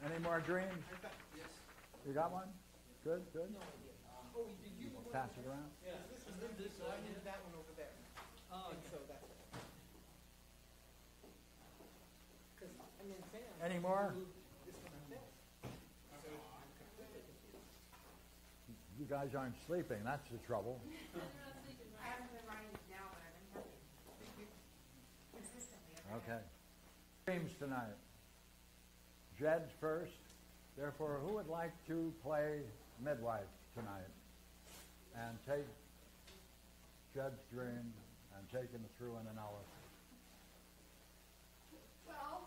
Any more dreams? Yes. You got one? Good, good. No, I did. Oh, did you? Pass it around. Yeah. This one, I did that one over there. Oh, and so that's it. Because, I mean, Sam. Any more? This one on this. You guys aren't sleeping. That's the trouble. I haven't been writing it down, but I've been helping consistently. Okay. Dreams tonight. Jed's first. Therefore, who would like to play midwife tonight and take Jed's dream and take him through an analysis? Well,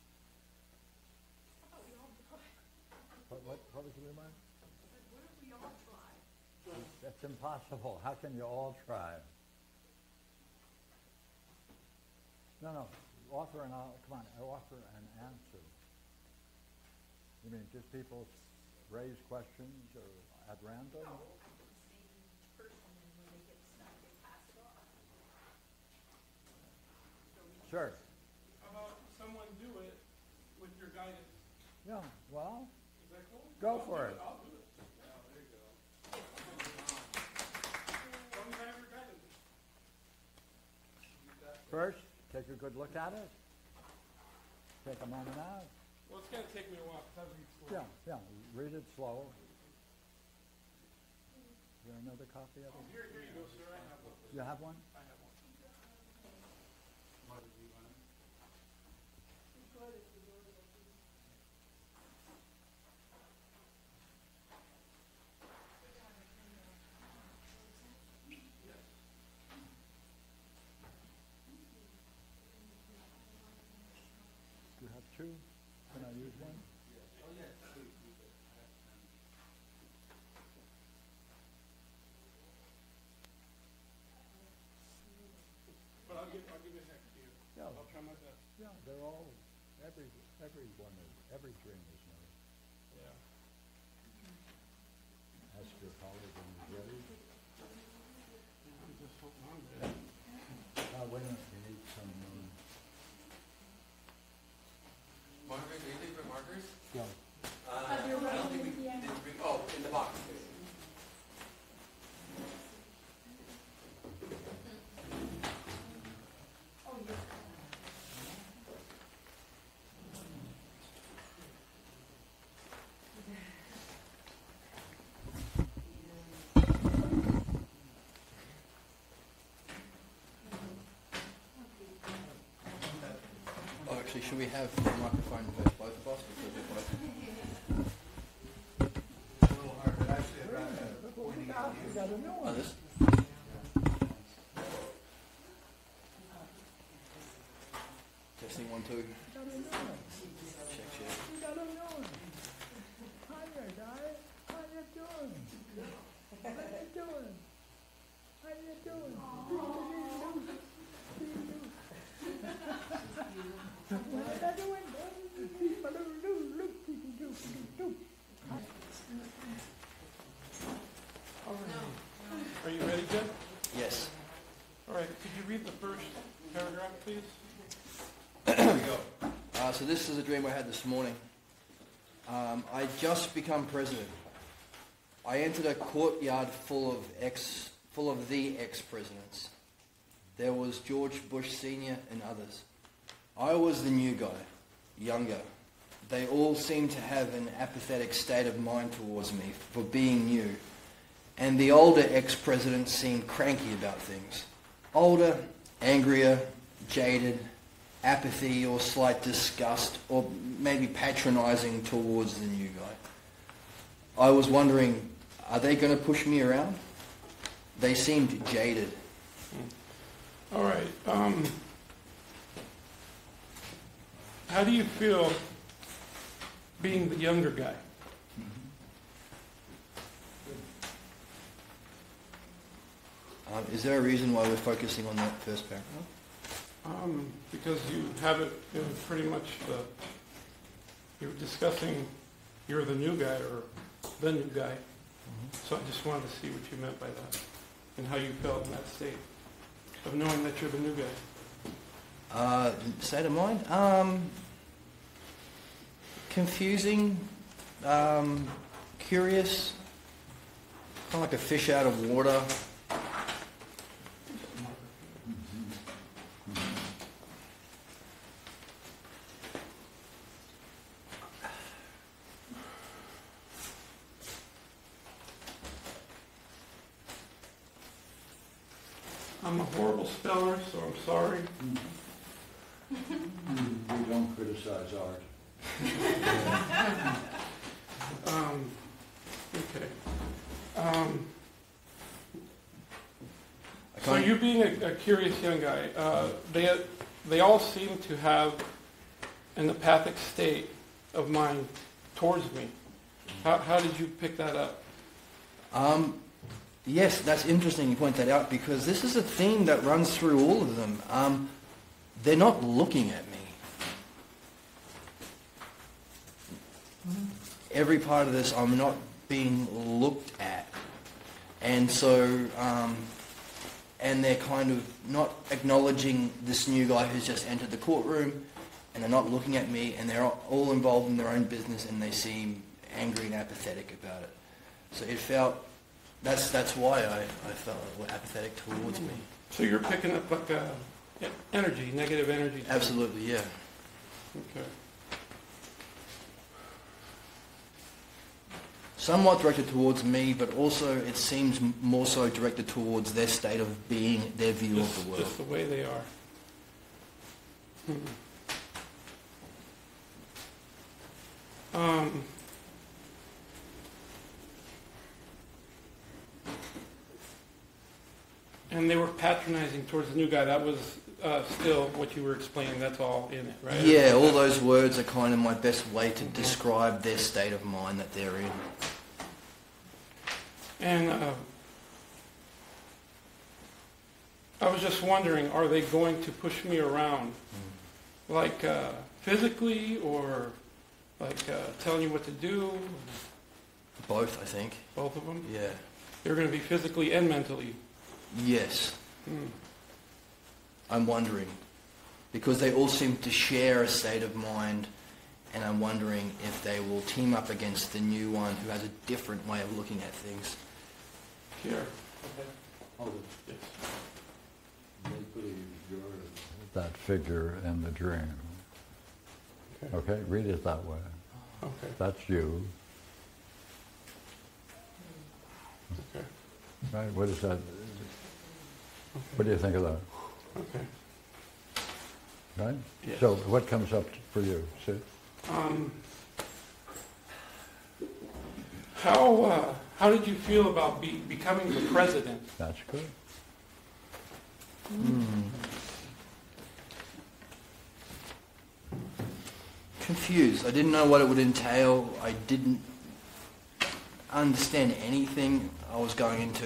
how about we all try? What was the reminder? What if we all try? That's impossible. How can you all try? No. Offer an answer. You mean just people raise questions or at random? No, same person, and when they get stuck, they pass it off. Sure. How about someone do it with your guidance? Yeah, well, Is that cool? go for it. I'll do it. Yeah, there you go. Tell me have your guidance. First, take a good look at it. Take a moment out. Well, it's going to take me a while because I read slow. Yeah, read it slow. Is there another copy of it? Here you go, sir. I have one. You have one? I have one. You have two? Can I use one? But I'll give it next to you. Yeah. I'll try my best. Yeah, they're all, every dream is nice. Yeah. Ask your colleague when he's ready. I'm just hoping I'm ready. Wait a minute, you need some, Margaret, do you think for markers? yeah. I don't think we did bring, oh, in the box. Oh, actually, should we have the microphone for both of us? Because we're both... You got a new Oh, one. this? Testing 1, 2. You got a new one. Check. You got a new one. Hiya, guy. How you doing? How you doing? How you doing? Are you ready, Jen? Yes. All right. Could you read the first paragraph, please? So this is a dream I had this morning. I just become president. I entered a courtyard full of the ex-presidents. There was George Bush Sr. and others. I was the new guy, younger. They all seemed to have an apathetic state of mind towards me for being new. And the older ex-presidents seemed cranky about things. Older, angrier, jaded, apathy or slight disgust or maybe patronizing towards the new guy. I was wondering, are they going to push me around? They seemed jaded. All right. How do you feel being the younger guy? Is there a reason why we're focusing on that first paragraph? Because you have it in pretty much you're discussing you're the new guy or the new guy. So I just wanted to see what you meant by that and how you felt in that state of knowing that you're the new guy. State of mind? confusing, curious, kind of like a fish out of water. I'm a horrible speller, so I'm sorry. We don't criticize art. Okay. I So can't- you being a curious young guy, they all seem to have an apathic state of mind towards me. How did you pick that up? Yes, that's interesting you point that out because this is a theme that runs through all of them. They're not looking at me. Every part of this, I'm not being looked at. And so, and they're kind of not acknowledging this new guy who's just entered the courtroom, and they're not looking at me, and they're all involved in their own business, and they seem angry and apathetic about it. So it felt, that's why I felt apathetic towards me. So you're picking up like energy, negative energy. Absolutely, yeah. Okay. Somewhat directed towards me, but also it seems more so directed towards their state of being, their view of the world. Just the way they are. And they were patronizing towards the new guy. That was still what you were explaining. That's all in it, right? Yeah, all those words are kind of my best way to describe their state of mind that they're in. And I was just wondering, are they going to push me around? Like physically or like telling you what to do? Both, I think. Both of them? Yeah. They're going to be physically and mentally. Yes. Hmm. I'm wondering. Because they all seem to share a state of mind, and I'm wondering if they will team up against the new one who has a different way of looking at things. Here. Oh, Yes. they believe you're that figure in the dream. Okay. Okay, read it that way. Okay. That's you, Okay. right? What is that? What do you think of that? Okay. Right? Yes. So what comes up for you, Sid? How did you feel about becoming the president? That's good. Confused. I didn't know what it would entail. I didn't understand anything I was going into.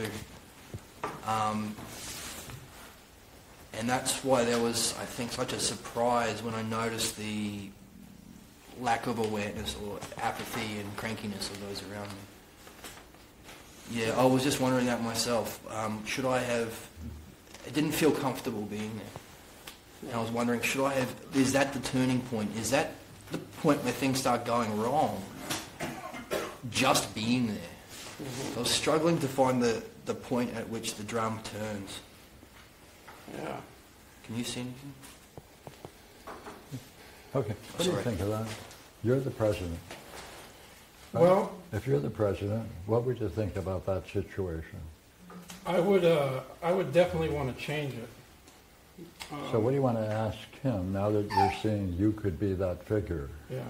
And that's why there was, I think, such a surprise when I noticed the lack of awareness or apathy and crankiness of those around me. Yeah, I was just wondering that myself. Should I have... I didn't feel comfortable being there. And I was wondering, should I have... Is that the turning point? Is that the point where things start going wrong? Just being there. I was struggling to find the point at which the drum turns. Yeah. Can you see anything? Okay, what do you Sorry. think of that? You're the president. right? Well, If you're the president, what would you think about that situation? I would definitely want to change it. So what do you want to ask him now that you're seeing you could be that figure? Yeah.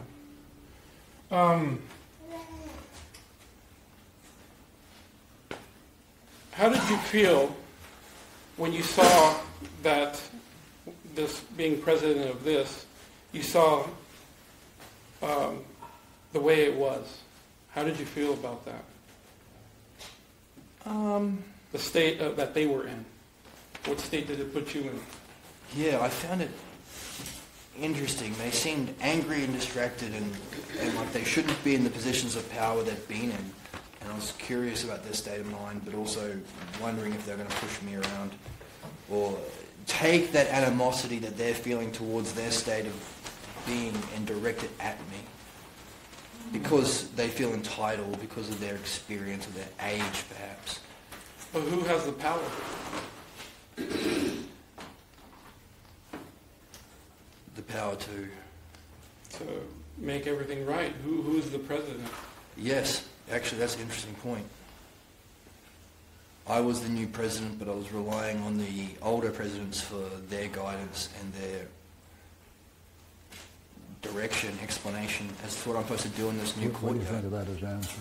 How did you feel when you saw that this being president of this, you saw the way it was? How did you feel about that? The state that they were in. What state did it put you in? Yeah, I found it interesting. They seemed angry and distracted and like they shouldn't be in the positions of power they've been in. And I was curious about their state of mind, but also wondering if they're going to push me around or take that animosity that they're feeling towards their state of being and direct it at me. because they feel entitled because of their experience or their age, perhaps. But who has the power? The power to... To make everything right? Who's the president? Yes, actually, that's an interesting point. I was the new president, but I was relying on the older presidents for their guidance and their direction, explanation as to what I'm supposed to do in this new What do you courtyard. think of that as answer?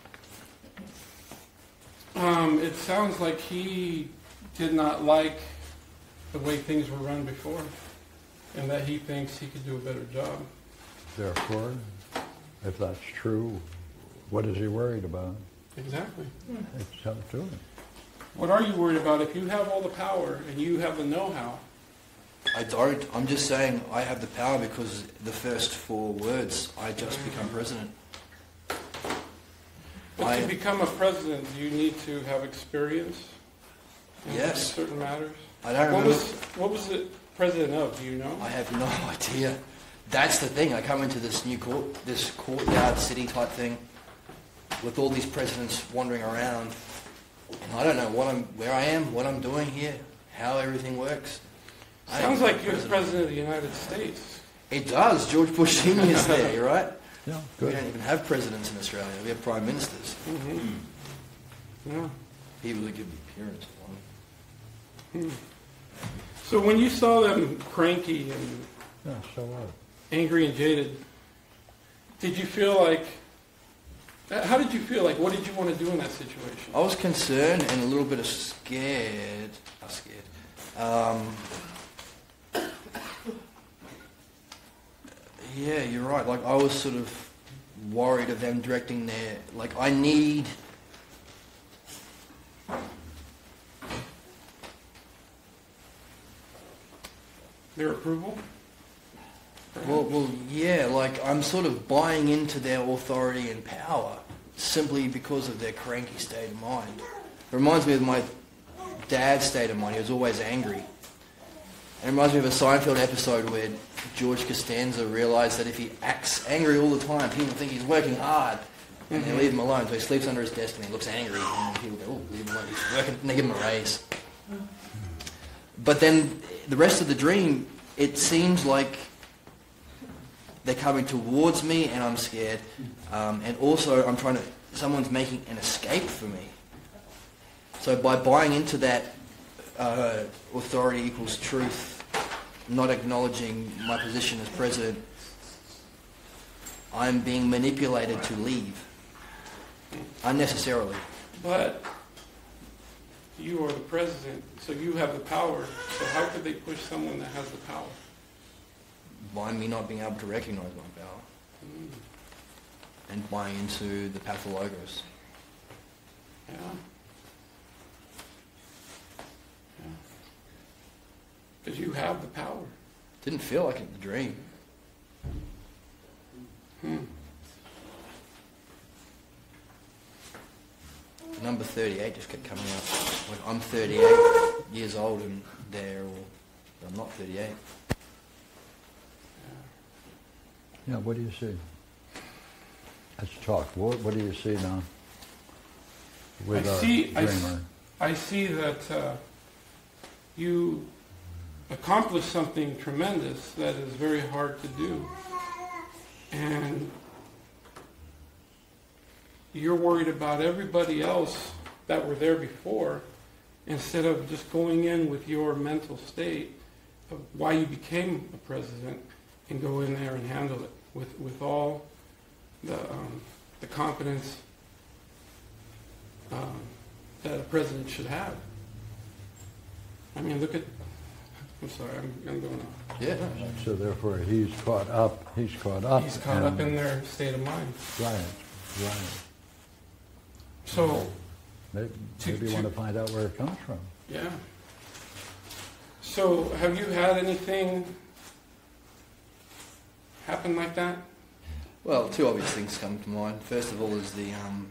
It sounds like he did not like the way things were run before, and that he thinks he could do a better job. Therefore, if that's true, what is he worried about? Exactly. It's up to him. What are you worried about if you have all the power and you have the know-how? I don't. I'm just saying I have the power because the first 4 words, I just become president. But to become a president, do you need to have experience in Yes. certain matters? I don't What remember. was it president of? Do you know? I have no idea. That's the thing. I come into this this courtyard city type thing with all these presidents wandering around, and I don't know where I am, what I'm doing here, how everything works. I Sounds am like you're the president. president of the United States. It does. George Bush Sr. is there, you're right? Yeah, We good. don't even have presidents in Australia. We have prime ministers. Yeah. He really give the appearance of one. So when you saw them cranky and Yeah, so what? angry and jaded, did you feel like, how did you feel? Like, what did you want to do in that situation? I was concerned and a little bit of scared. Yeah, you're right. Like, I was sort of worried of them directing their... Like, I need... Their approval? Well, yeah, like, I'm sort of buying into their authority and power simply because of their cranky state of mind. It reminds me of my dad's state of mind. He was always angry. And it reminds me of a Seinfeld episode where George Costanza realised that if he acts angry all the time, people think he's working hard. And they leave him alone. So he sleeps under his desk and he looks angry. And people go, oh, leave him alone. He's working. And they give him a raise. But then the rest of the dream, it seems like they're coming towards me and I'm scared. And also I'm trying to, someone's making an escape for me. So by buying into that authority equals truth, not acknowledging my position as president, I'm being manipulated to leave. Unnecessarily. But you are the president, so you have the power. So how could they push someone that has the power? By me not being able to recognize my power. And buying into the pathologos. Yeah. Because you have the power. Didn't feel like it in the dream. Number 38 just kept coming up. Like, I'm 38 years old and I'm not 38. Yeah, what do you see? Let's talk. What do you see now? With our dreamer. I see that you accomplished something tremendous that is very hard to do. And you're worried about everybody else that were there before instead of just going in with your mental state of why you became a president and go in there and handle it with all the confidence that a president should have. I mean, look at, I'm sorry, I'm going on. Yeah. So therefore, he's caught up. He's caught up. He's caught up in their state of mind. Right. So, Maybe you want to find out where it comes from. yeah. So, have you had anything happen like that? Well, 2 obvious things come to mind. First of all is the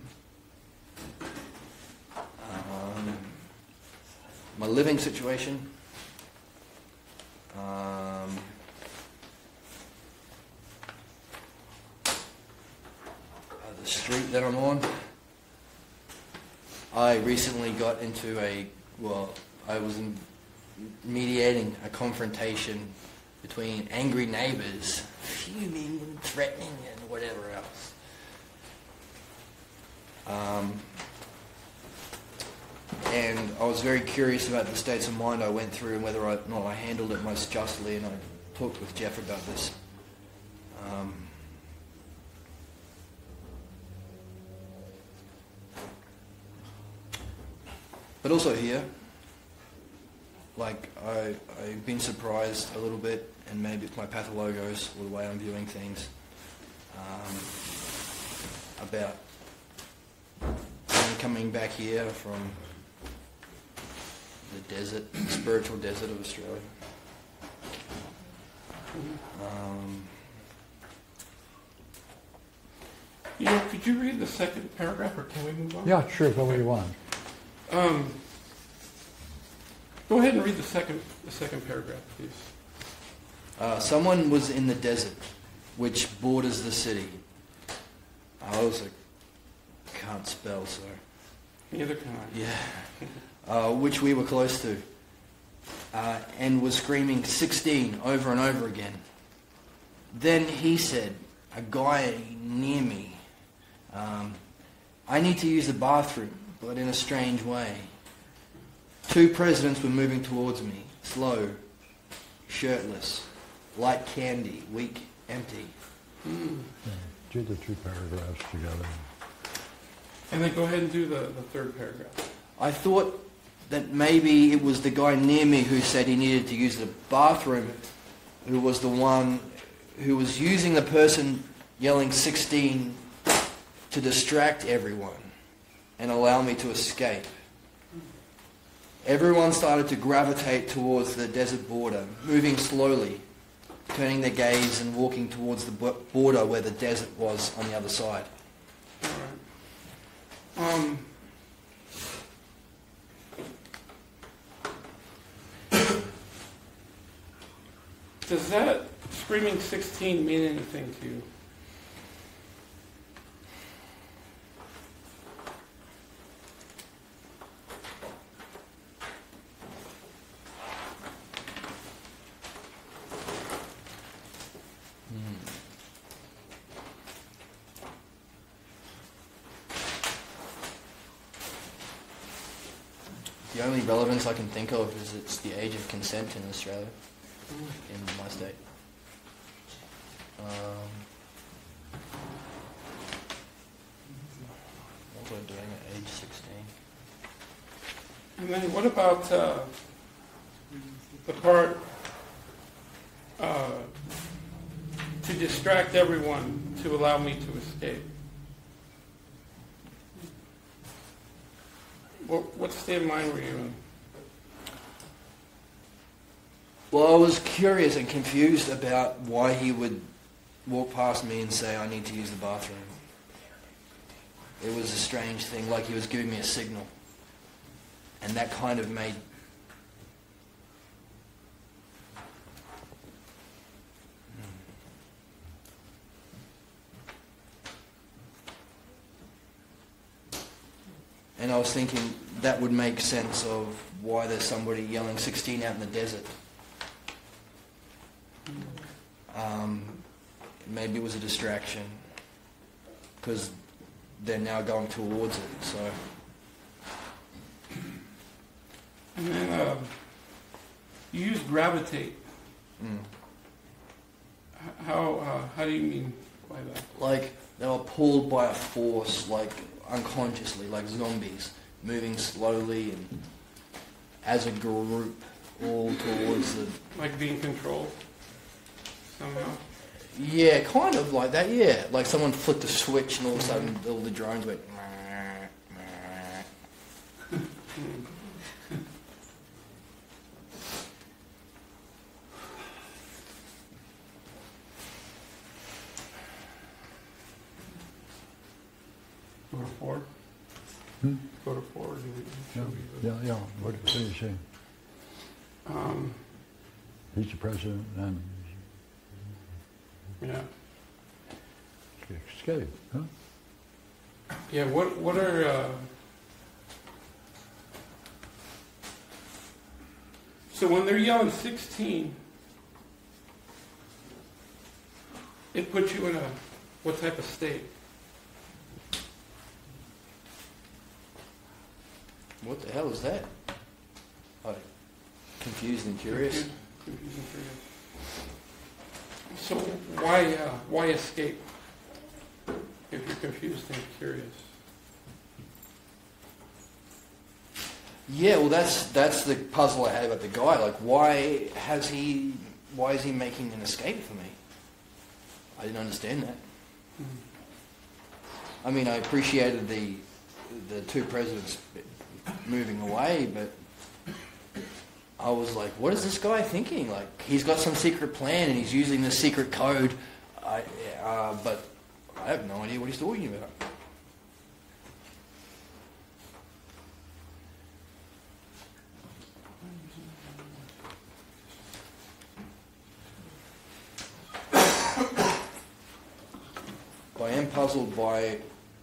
my living situation. the street that I'm on. I recently got into I was mediating a confrontation between angry neighbours, fuming and threatening and whatever else. And I was very curious about the states of mind I went through and whether or not I handled it most justly, and I talked with Jeff about this. But also here, like I've been surprised a little bit, and maybe it's my pathologos or the way I'm viewing things, about coming back here from the desert, the spiritual desert of Australia. Could you read the second paragraph, or can we move on? Yeah, sure, go where you want. Go ahead and read the second paragraph, please. Someone was in the desert, which borders the city. I also can't spell, so... Neither can I. Yeah. Which we were close to. And was screaming 16 over and over again. Then he said, a guy near me, I need to use the bathroom, but in a strange way. Two presidents were moving towards me, slow, shirtless, like candy, weak, empty. Do the two paragraphs together. And then go ahead and do the third paragraph. I thought that maybe it was the guy near me who said he needed to use the bathroom, who was the one who was using the person yelling 16 to distract everyone and allow me to escape. Everyone started to gravitate towards the desert border, moving slowly, turning their gaze and walking towards the border where the desert was on the other side. All right. Does that screaming 16 mean anything to you? The only relevance I can think of is it's the age of consent in Australia, in my state. What was I doing at age 16? And then what about the part to distract everyone to allow me to escape? What state of mind were you in? Well, I was curious and confused about why he would walk past me and say, I need to use the bathroom. It was a strange thing, like he was giving me a signal. And that kind of made... And I was thinking that would make sense of why there's somebody yelling 16 out in the desert. Maybe it was a distraction because they're now going towards it. So. And then you use gravitate. How do you mean by that? Like they were pulled by a force, like unconsciously, like zombies, moving slowly and as a group, all towards the... Like being controlled somehow? Yeah, kind of like that, yeah. Like someone flicked a switch and all of a sudden all the drones went... Go to 4? Go to 4? Yeah. What do you say? He's the president and Yeah. escape, huh? Yeah, what are, so when they're yelling 16, it puts you in what type of state? What the hell is that? Oh, confused and curious. Confused and curious. So why escape if you're confused and curious? Yeah, well, that's the puzzle I had about the guy. Like, why is he making an escape for me? I didn't understand that. I mean, I appreciated the two presidents moving away, but I was like, what is this guy thinking? Like, he's got some secret plan and he's using this secret code, but I have no idea what he's talking about. I am puzzled by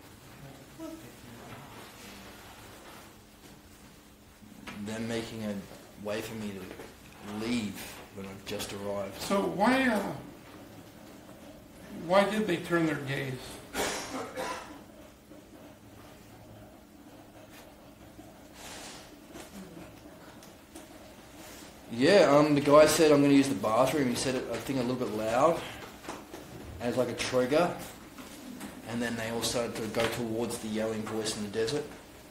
them making a way for me to leave when I've just arrived. So why did they turn their gaze? Yeah, the guy said I'm going to use the bathroom. He said it, I think, a little bit loud, as like a trigger. And then they all started to go towards the yelling voice in the desert.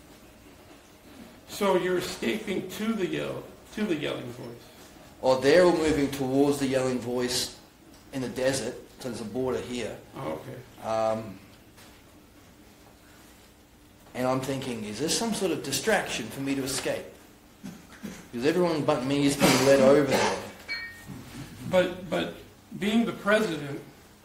So you're escaping to the yelling voice. Or they're all moving towards the yelling voice in the desert. So there's a border here. Oh, okay. And I'm thinking, is this some sort of distraction for me to escape? Because everyone but me is being led over there. But being the president,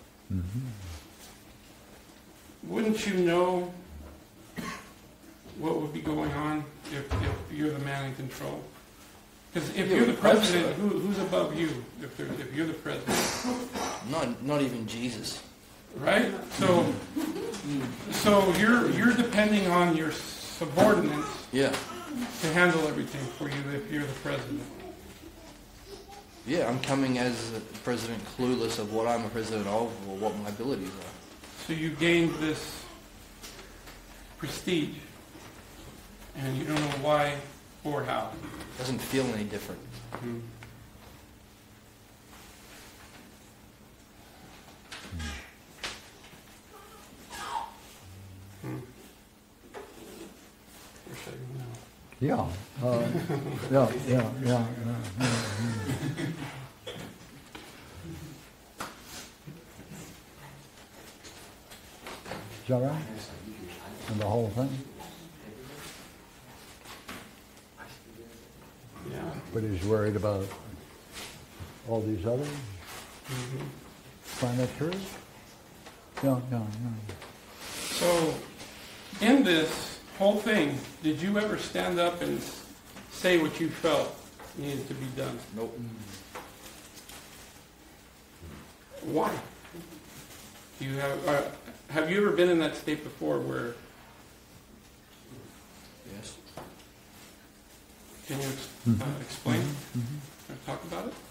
wouldn't you know what would be going on if you're the man in control? Because if you're the president, who's above you if you're the president? Not even Jesus. Right? So you're depending on your subordinates Yeah. to handle everything for you if you're the president. Yeah, I'm coming as a president clueless of what I'm a president of or what my abilities are. So you gained this prestige, and you don't know why or how. Doesn't feel any different. Wish I didn't know. Yeah. Yeah. Is that right? And the whole thing? Yeah. But he's worried about all these others? Find that true? Yeah. So, in this whole thing, did you ever stand up and say what you felt needed to be done? Nope. Why? Do you have you ever been in that state before where, Yes. can you explain or talk about it?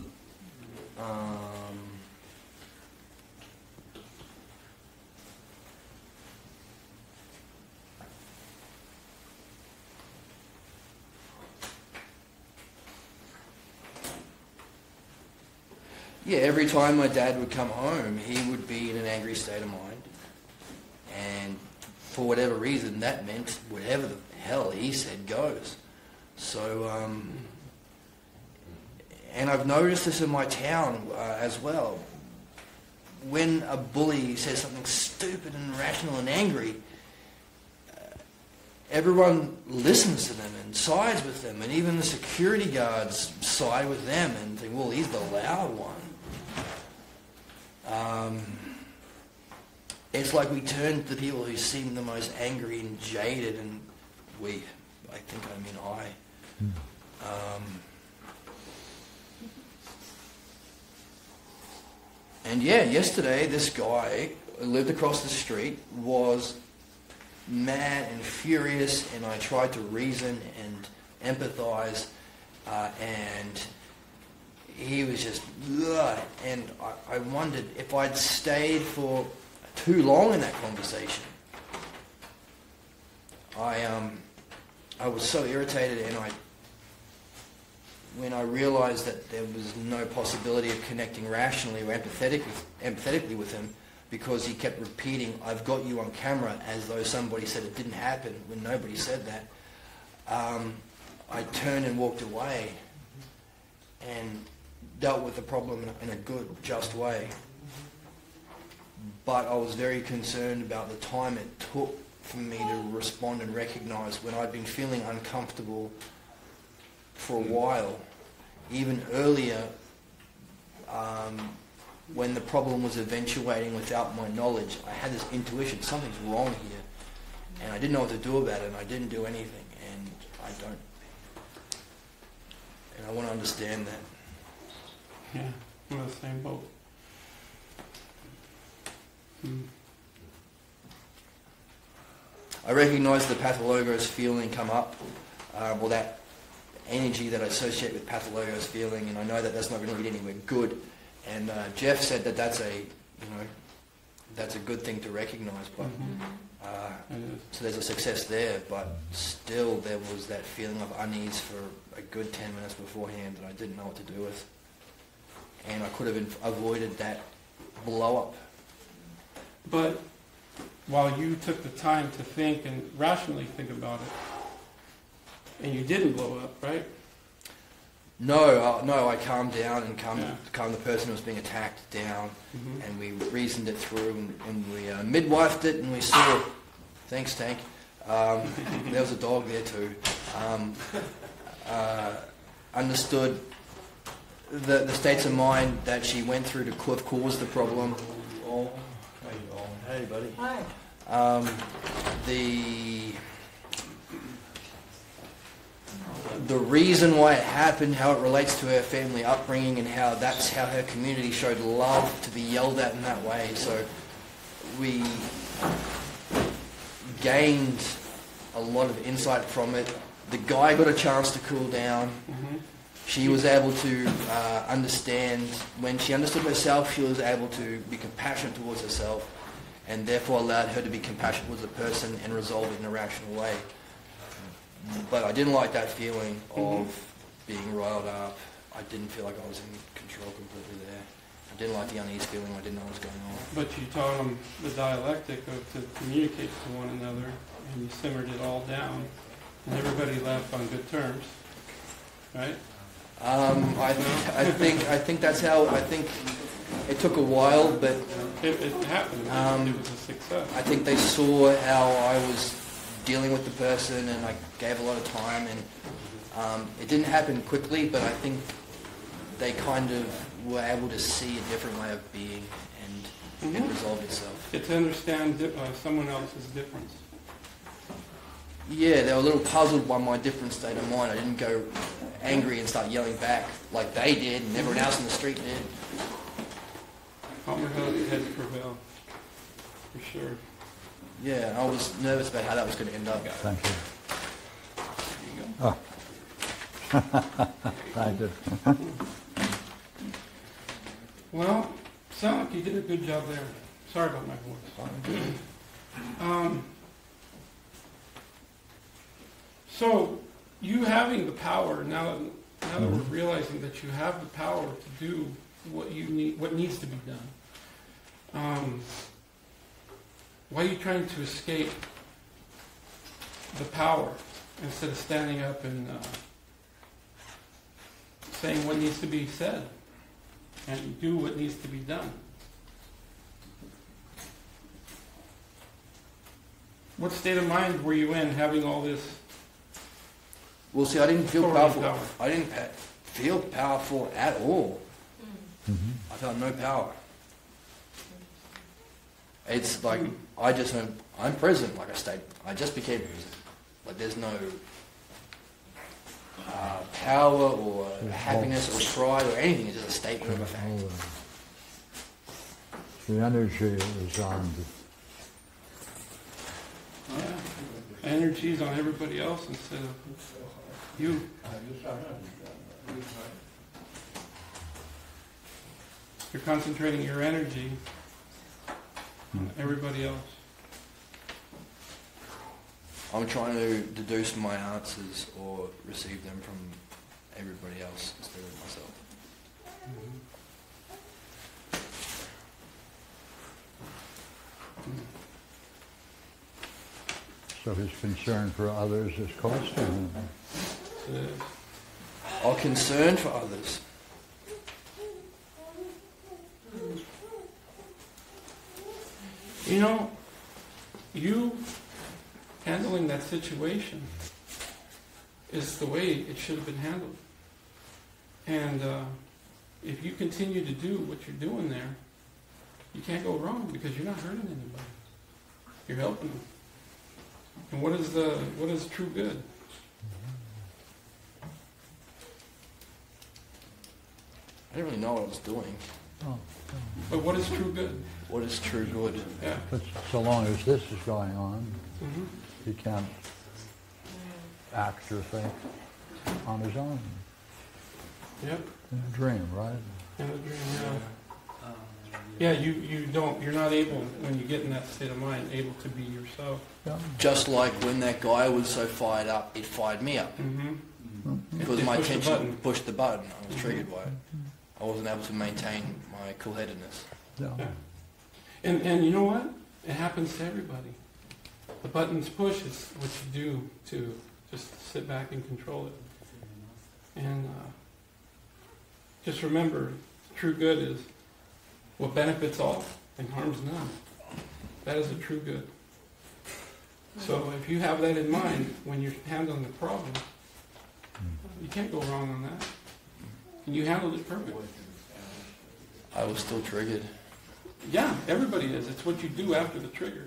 Yeah, every time my dad would come home, he would be in an angry state of mind. And for whatever reason, that meant whatever the hell he said goes. So, and I've noticed this in my town as well. When a bully says something stupid and irrational and angry, everyone listens to them and sides with them. And even the security guards side with them and think, well, he's the loud one. It's like we turn to the people who seem the most angry and jaded, and I and yeah, yesterday this guy who lived across the street was mad and furious, and I tried to reason and empathize, and he was just, ugh, and I wondered if I'd stayed for too long in that conversation. I was so irritated, and when I realized that there was no possibility of connecting rationally or empathetically with him, because he kept repeating, "I've got you on camera," as though somebody said it didn't happen when nobody said that, I turned and walked away and dealt with the problem in a good, just way. But I was very concerned about the time it took for me to respond and recognize when I'd been feeling uncomfortable for a while, even earlier, when the problem was eventuating without my knowledge. I had this intuition, something's wrong here, and I didn't know what to do about it, and I didn't do anything, and I want to understand that. Yeah, I'm in the same boat. I recognize the pathologos feeling come up, or that energy that I associate with pathologos feeling, and I know that that's not going to lead anywhere good. And Jeff said that that's a good thing to recognize. But so there's a success there, but still there was that feeling of unease for a good 10 minutes beforehand that I didn't know what to do with, and I could have avoided that blow up. But while you took the time to think and rationally think about it, and you didn't blow up, right? No, I calmed down and calmed the person who was being attacked down, and we reasoned it through, and we midwifed it, and we saw. Thanks, Tank. There was a dog there too. Understood the states of mind that she went through to have caused the problem. Oh, hey, buddy. Hi. The reason why it happened, how it relates to her family upbringing, and how that's how her community showed love to be yelled at in that way. So we gained a lot of insight from it. The guy got a chance to cool down. She was able to understand. When she understood herself, she was able to be compassionate towards herself, and therefore allowed her to be compassionate towards the person and resolve it in a rational way. But I didn't like that feeling of being riled up. I didn't feel like I was in control completely there. I didn't like the unease feeling. I didn't know what was going on. But you taught them the dialectic of to communicate to one another, and you simmered it all down, and everybody left on good terms, right? I think that's how. I think it took a while, but it happened. It was a success. I think they saw how I was dealing with the person, and I gave a lot of time, and it didn't happen quickly, but I think they kind of were able to see a different way of being, and it resolved itself. Get to understand someone else's difference. Yeah, they were a little puzzled by my different state of mind. I didn't go angry and start yelling back like they did and everyone else in the street did. Calmer heads prevail, for sure. Yeah, I was nervous about how that was going to end up. Thank you. There you go. Oh. Thank you. Well, sound like you did a good job there. Sorry about my voice. So, you having the power now that we're realizing that you have the power to do what you need, what needs to be done. Why are you trying to escape the power instead of standing up and saying what needs to be said and do what needs to be done? What state of mind were you in having all this? Well, see, I didn't feel Authority powerful. power. I didn't feel powerful at all. I felt no power. It's like I just know I'm president, like I stated. I just became president. Like there's no power or happiness or pride or anything. It's just a statement of a fact. The energy is on. Yeah. energies on everybody else instead of you. You're concentrating your energy on everybody else. I'm trying to deduce my answers or receive them from everybody else instead of myself. So his concern for others is costing him. Or concern for others. You know, you handling that situation is the way it should have been handled. And if you continue to do what you're doing there, you can't go wrong because you're not hurting anybody. You're helping them. And what is true good? I didn't really know what I was doing. Oh, But what is true good? What is true good? Yeah. but so long as this is going on, Mm-hmm. he can't act or think on his own. Yep. In a dream, right? And a dream, yeah. Yeah, you're not able, when you get in that state of mind, able to be yourself. Yeah. Just like when that guy was so fired up, it fired me up. Mm-hmm. Because You my pushed the attention button. pushed the button. I was triggered by it. I wasn't able to maintain my cool-headedness. Yeah. Yeah. And you know what? It happens to everybody. The button's push is what you do to just sit back and control it. And just remember, true good is what benefits all and harms none. That is a true good. So if you have that in mind when you're handling the problem, you can't go wrong on that. And you handled it perfectly. I was still triggered. Yeah, everybody is. It's what you do after the trigger.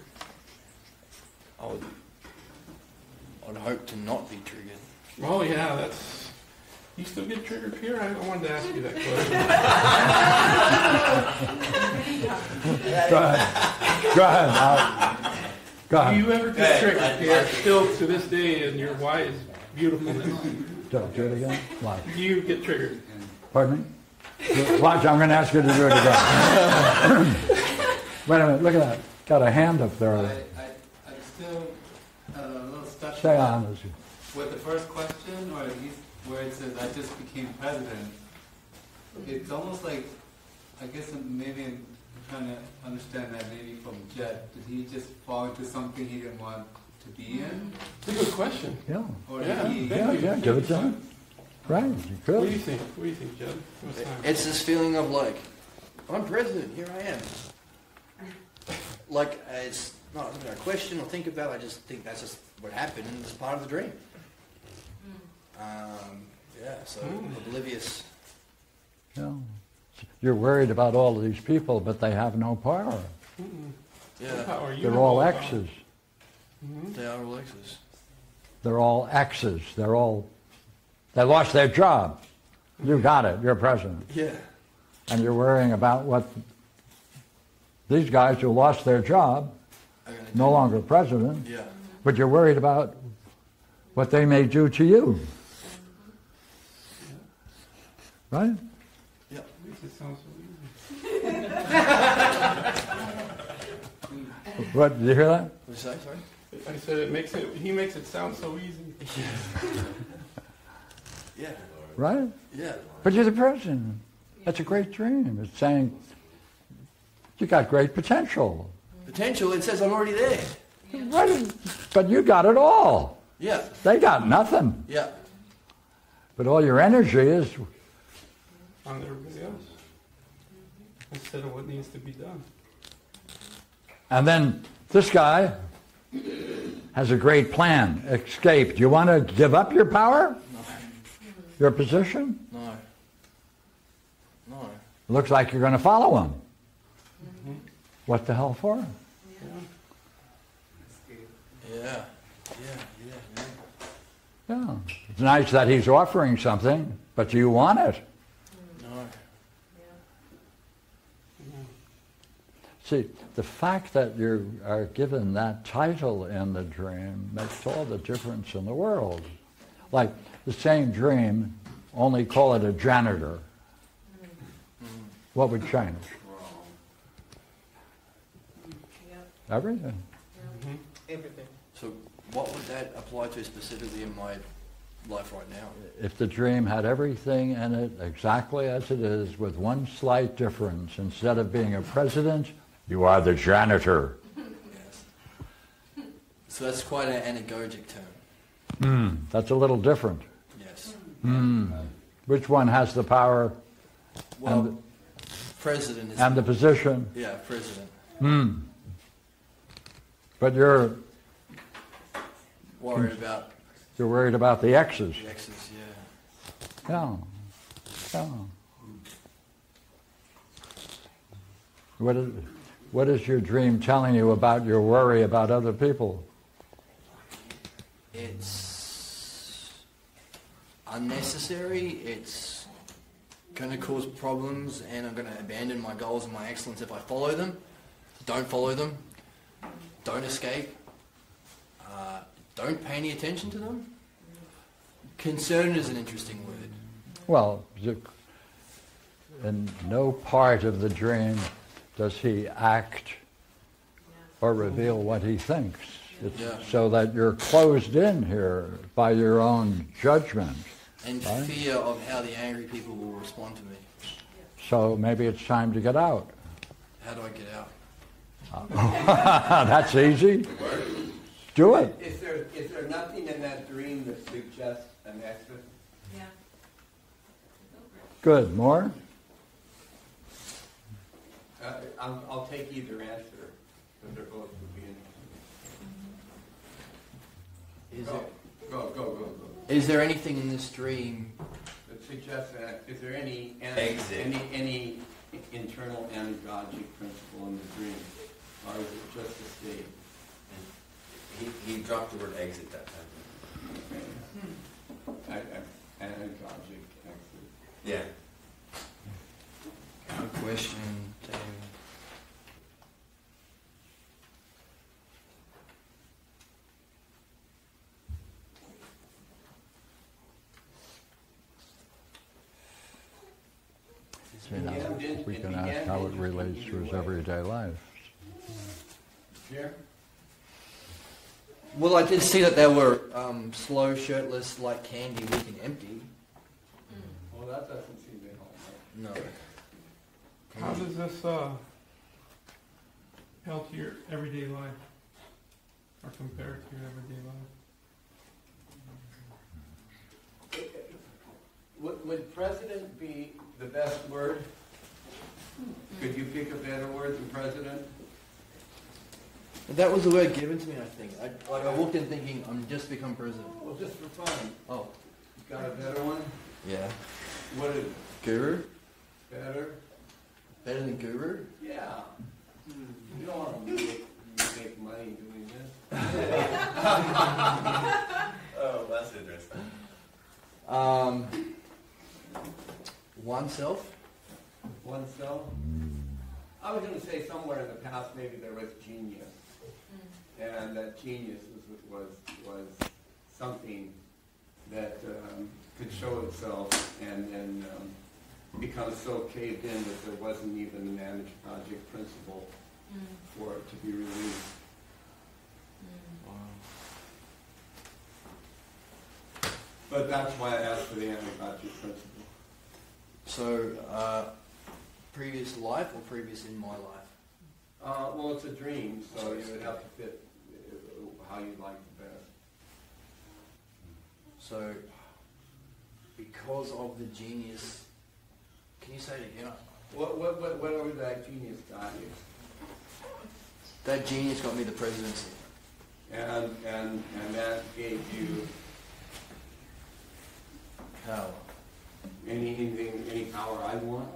I'd hope to not be triggered. Oh yeah, that's. You still get triggered here? I wanted to ask you that question. Go ahead. Go ahead. Go Do ahead. you ever get triggered, Pierre? Still to this day, in your wise beautifulness, Do it again. Watch. do you get triggered? Pardon me? Watch, I'm going to ask you to do it again. Wait a minute, look at that. Got a hand up there. I'm still a little stuck Stay on. with the first question, or at least where it says, I just became president. It's almost like, I guess maybe I'm trying to understand that maybe from Jed. Did he just fall into something he didn't want to be in? It's a good question. Yeah. Or Yeah, did he... thank you. Yeah, give it to him. Right, you What do you could. think? What do you think, Jed? What's time? It's this feeling of like, I'm president, here I am. Like, it's not something I question or think about, I just think that's just what happened and it's part of the dream. Yeah, so oblivious. Yeah. You're worried about all of these people, but they have no power. Mm-mm. Yeah, What power? You They're have all power. X's. Mhm. they are Alexis. They're all X's. They lost their job. You got it. You're president. Yeah. And you're worrying about what these guys who lost their job, I'm gonna no do- longer president, Yeah. but you're worried about what they may do to you. Right? Yeah. At least it sounds so easy. What, did you hear that? What did you say, sorry? I said he makes it sound so easy. Yeah. Right? Yeah. But you're the president. That's a great dream. It's saying you got great potential. Potential, it says I'm already there. Right? But you got it all. Yeah. They got nothing. Yeah. But all your energy is, On everybody else. Instead of what needs to be done. and then this guy has a great plan. Escape. Do you want to give up your power? Your position? No. No. Looks like you're going to follow him. What the hell for? Yeah. Yeah. It's nice that he's offering something, but do you want it? No. See, the fact that you are given that title in the dream makes all the difference in the world. Like the same dream, only call it a janitor. What would change? Everything. Everything. So what would that apply to specifically in my life right now? If the dream had everything in it exactly as it is, with one slight difference, instead of being a president, you are the janitor. Yes. So that's quite an anagogic term. That's a little different. Yes. Which one has the power Well, president is... and the position? Yeah, president. But you're Worried about worried about the X's. the X's, yeah. Yeah. Yeah. What is your dream telling you about your worry about other people? It's unnecessary. It's going to cause problems, and I'm going to abandon my goals and my excellence if I follow them. Don't follow them. Don't escape. Don't pay any attention to them. Concern is an interesting word. Well, in no part of the dream does he act or reveal what he thinks. It's Yeah. so that you're closed in here by your own judgment. And Right. fear of how the angry people will respond to me. So maybe it's time to get out. How do I get out? That's easy. Do it. Is there nothing in that dream that suggests an exit? Yeah. Good. More? I'll take either answer, but they're both would be interesting. Go. Is there anything in this dream? That suggests that, is there any Exit. any internal anagogic principle in the dream? Or is it just a state? He dropped the word exit that time. Anagogic exit. Yeah. Good question, David. You know, we can ask how it relates to his everyday life. Here? Well, I did see that there were slow, shirtless, like candy, weak and empty. Well, that doesn't seem to help. No. How does this help your everyday life, or compare it to your everyday life? Would president be the best word? Could you pick a better word than president? That was the word given to me, I think. I walked in thinking, I'm just become president. Well, just for fun. Oh. You got a better one? Yeah. What is Guru? better? Better than guru? Yeah. You don't want to make money doing this. Oh, that's interesting. Oneself? Oneself? I was going to say somewhere in the past maybe there was genius. And that genius was something that could show itself and then become so caved in that there wasn't even an anagogic principle for it to be released. But that's why I asked for the anagogic principle. So, previous life or previous in my life? Well, it's a dream, so you would have to fit how you'd like the best. So, because of the genius, can you say it again? Whatever that genius got you. That genius got me the presidency. And that gave you How? any power I want?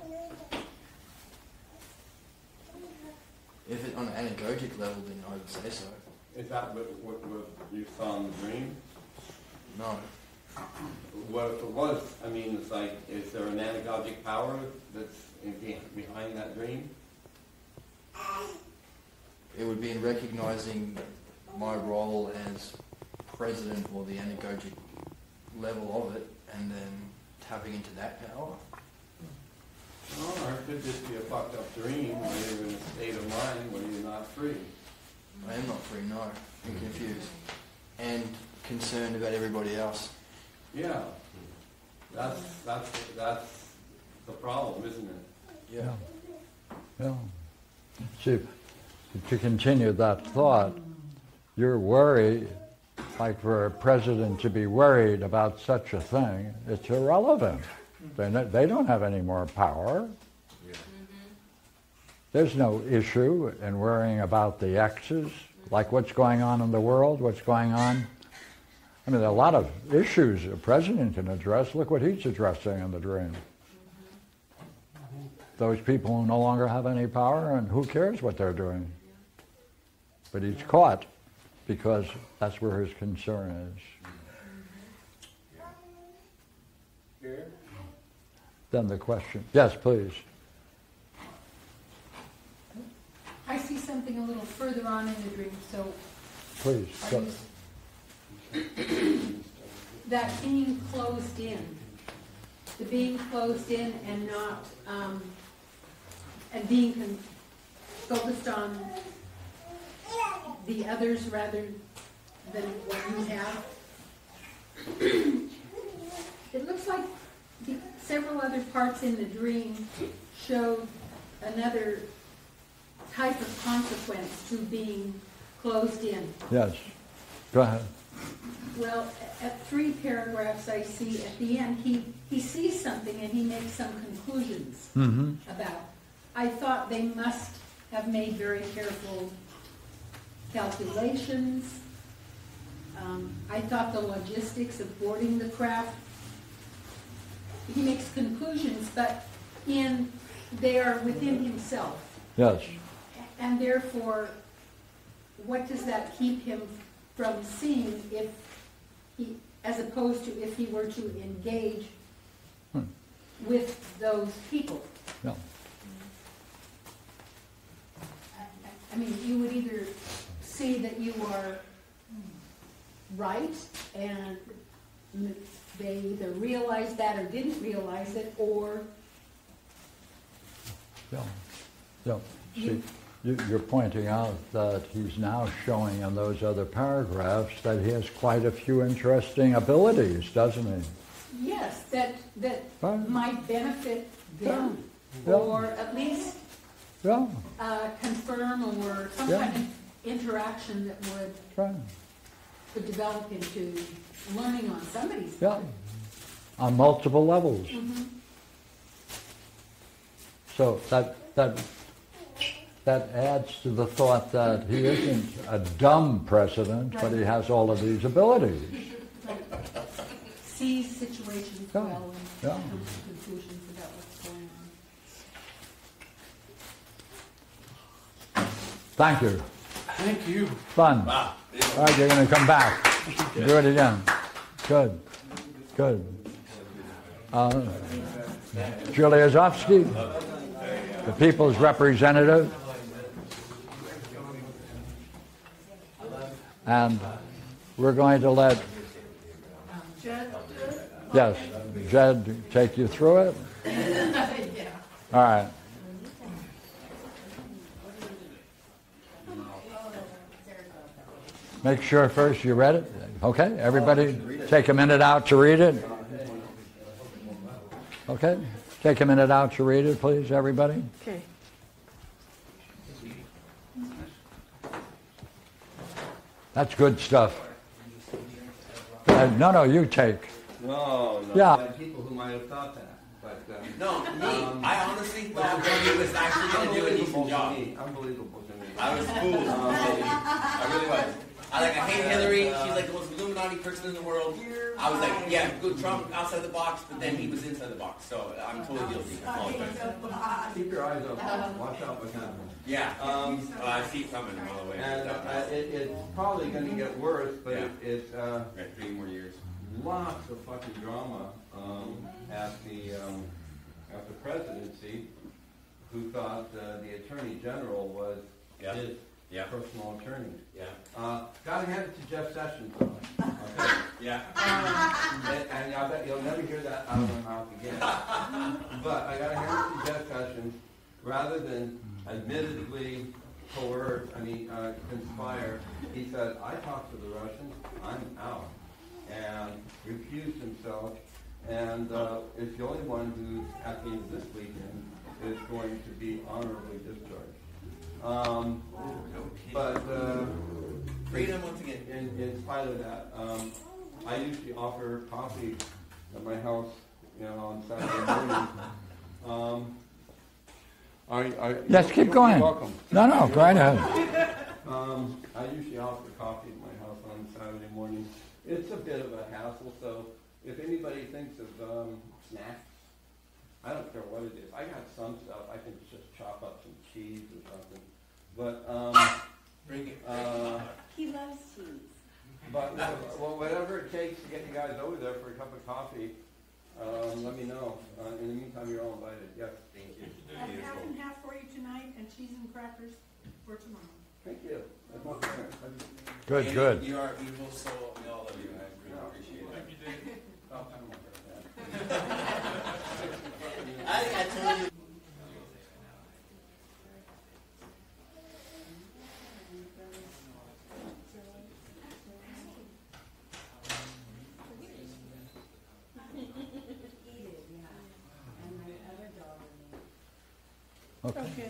If it on an anagogic level, then I would say so. Is that what you saw in the dream? No. What if it was? I mean, it's like, is there an anagogic power that's behind that dream? it would be in recognising my role as president or the anagogic level of it, and then tapping into that power. Or it could just be a fucked up dream where you're in a state of mind where you're not free. I am not free, no. I'm confused. And concerned about everybody else. Yeah. That's the problem, isn't it? Yeah. Yeah. See, to continue that thought, you're worried, like for a president to be worried about such a thing, it's irrelevant. They don't have any more power. There's no issue in worrying about the X's, like what's going on in the world, what's going on. I mean, there are a lot of issues a president can address. Look what he's addressing in the dream. Those people who no longer have any power, and who cares what they're doing? But he's caught because that's where his concern is. Here? Then the question, yes, please. I see something a little further on in the dream, so Please. Go. that being closed in, the being closed in and not, and being focused on the others rather than what you have. It looks like several other parts in the dream showed another type of consequence to being closed in. Yes. Go ahead. Well, at 3 paragraphs I see at the end, he sees something and he makes some conclusions about. I thought they must have made very careful calculations. I thought the logistics of boarding the craft. He makes conclusions, but they are within himself. Yes. And therefore, what does that keep him from seeing if he, as opposed to if he were to engage with those people? No. I mean, you would either see that you are right and they either realized that or didn't realize it, or Yeah. See, you're pointing out that he's now showing in those other paragraphs that he has quite a few interesting abilities, doesn't he? yes, that Right. might benefit them, Yeah. or at least Yeah, confirm or some Yeah. kind of interaction that right. would develop into learning on somebody's Yeah. part. On multiple levels. So that adds to the thought that he isn't a dumb president, but he has all of these abilities. Sees situations Yeah. well and Yeah. comes to conclusions about what's going on. Thank you. Thank you. Fun. All right, you're going to come back. Do it again. Good. Good. Julia Zofsky, the people's representative. And we're going to let yes, Jed take you through it. All right. Make sure first you read it. Okay, everybody take a minute out to read it. Okay, take a minute out to read it, please, everybody. Okay. That's good stuff. No, you take. No, Yeah. there are people who might have thought that, but No, me. I honestly thought Tony was actually going to do a decent job. Unbelievable to me. I was fooled. I really was. I hate Hillary. She's like the most Illuminati person in the world. I was like, yeah, good Trump outside the box, but then he was inside the box. So I'm totally guilty. I apologize. Keep your eyes open. Watch out what's happening. Yeah. I see it coming all the way. And it's probably going to get worse, but Yeah. it's Got 3 more years. lots of fucking drama at the presidency. who thought the Attorney General was Yeah. his Yeah. personal attorney. Yeah. Gotta hand it to Jeff Sessions, though. Okay? Yeah. And I bet you'll never hear that out of my mouth again. But I gotta hand it to Jeff Sessions, rather than admittedly conspire, he said, I talked to the Russians, I'm out. And recused himself, and is the only one who, at the end of this weekend, is going to be honorably discharged. But Freedom once again. in spite of that, I usually offer coffee at my house, on Saturday morning. Yes, keep you're going. welcome. No, go right ahead. I usually offer coffee at my house on Saturday morning. It's a bit of a hassle, so if anybody thinks of snacks, I don't care what it is. I got some stuff. I can just chop up some cheese or something. But Bring it. He loves cheese. but whatever it takes to get you guys over there for a cup of coffee, let me know. In the meantime, you're all invited. Yes. Thank you. I have half and half for you tonight, and cheese and crackers for tomorrow. Thank you. That's my fair. Good, And good. You are beautiful, so we all love you. I really appreciate it. Oh, I'm okay. I told you. Okay.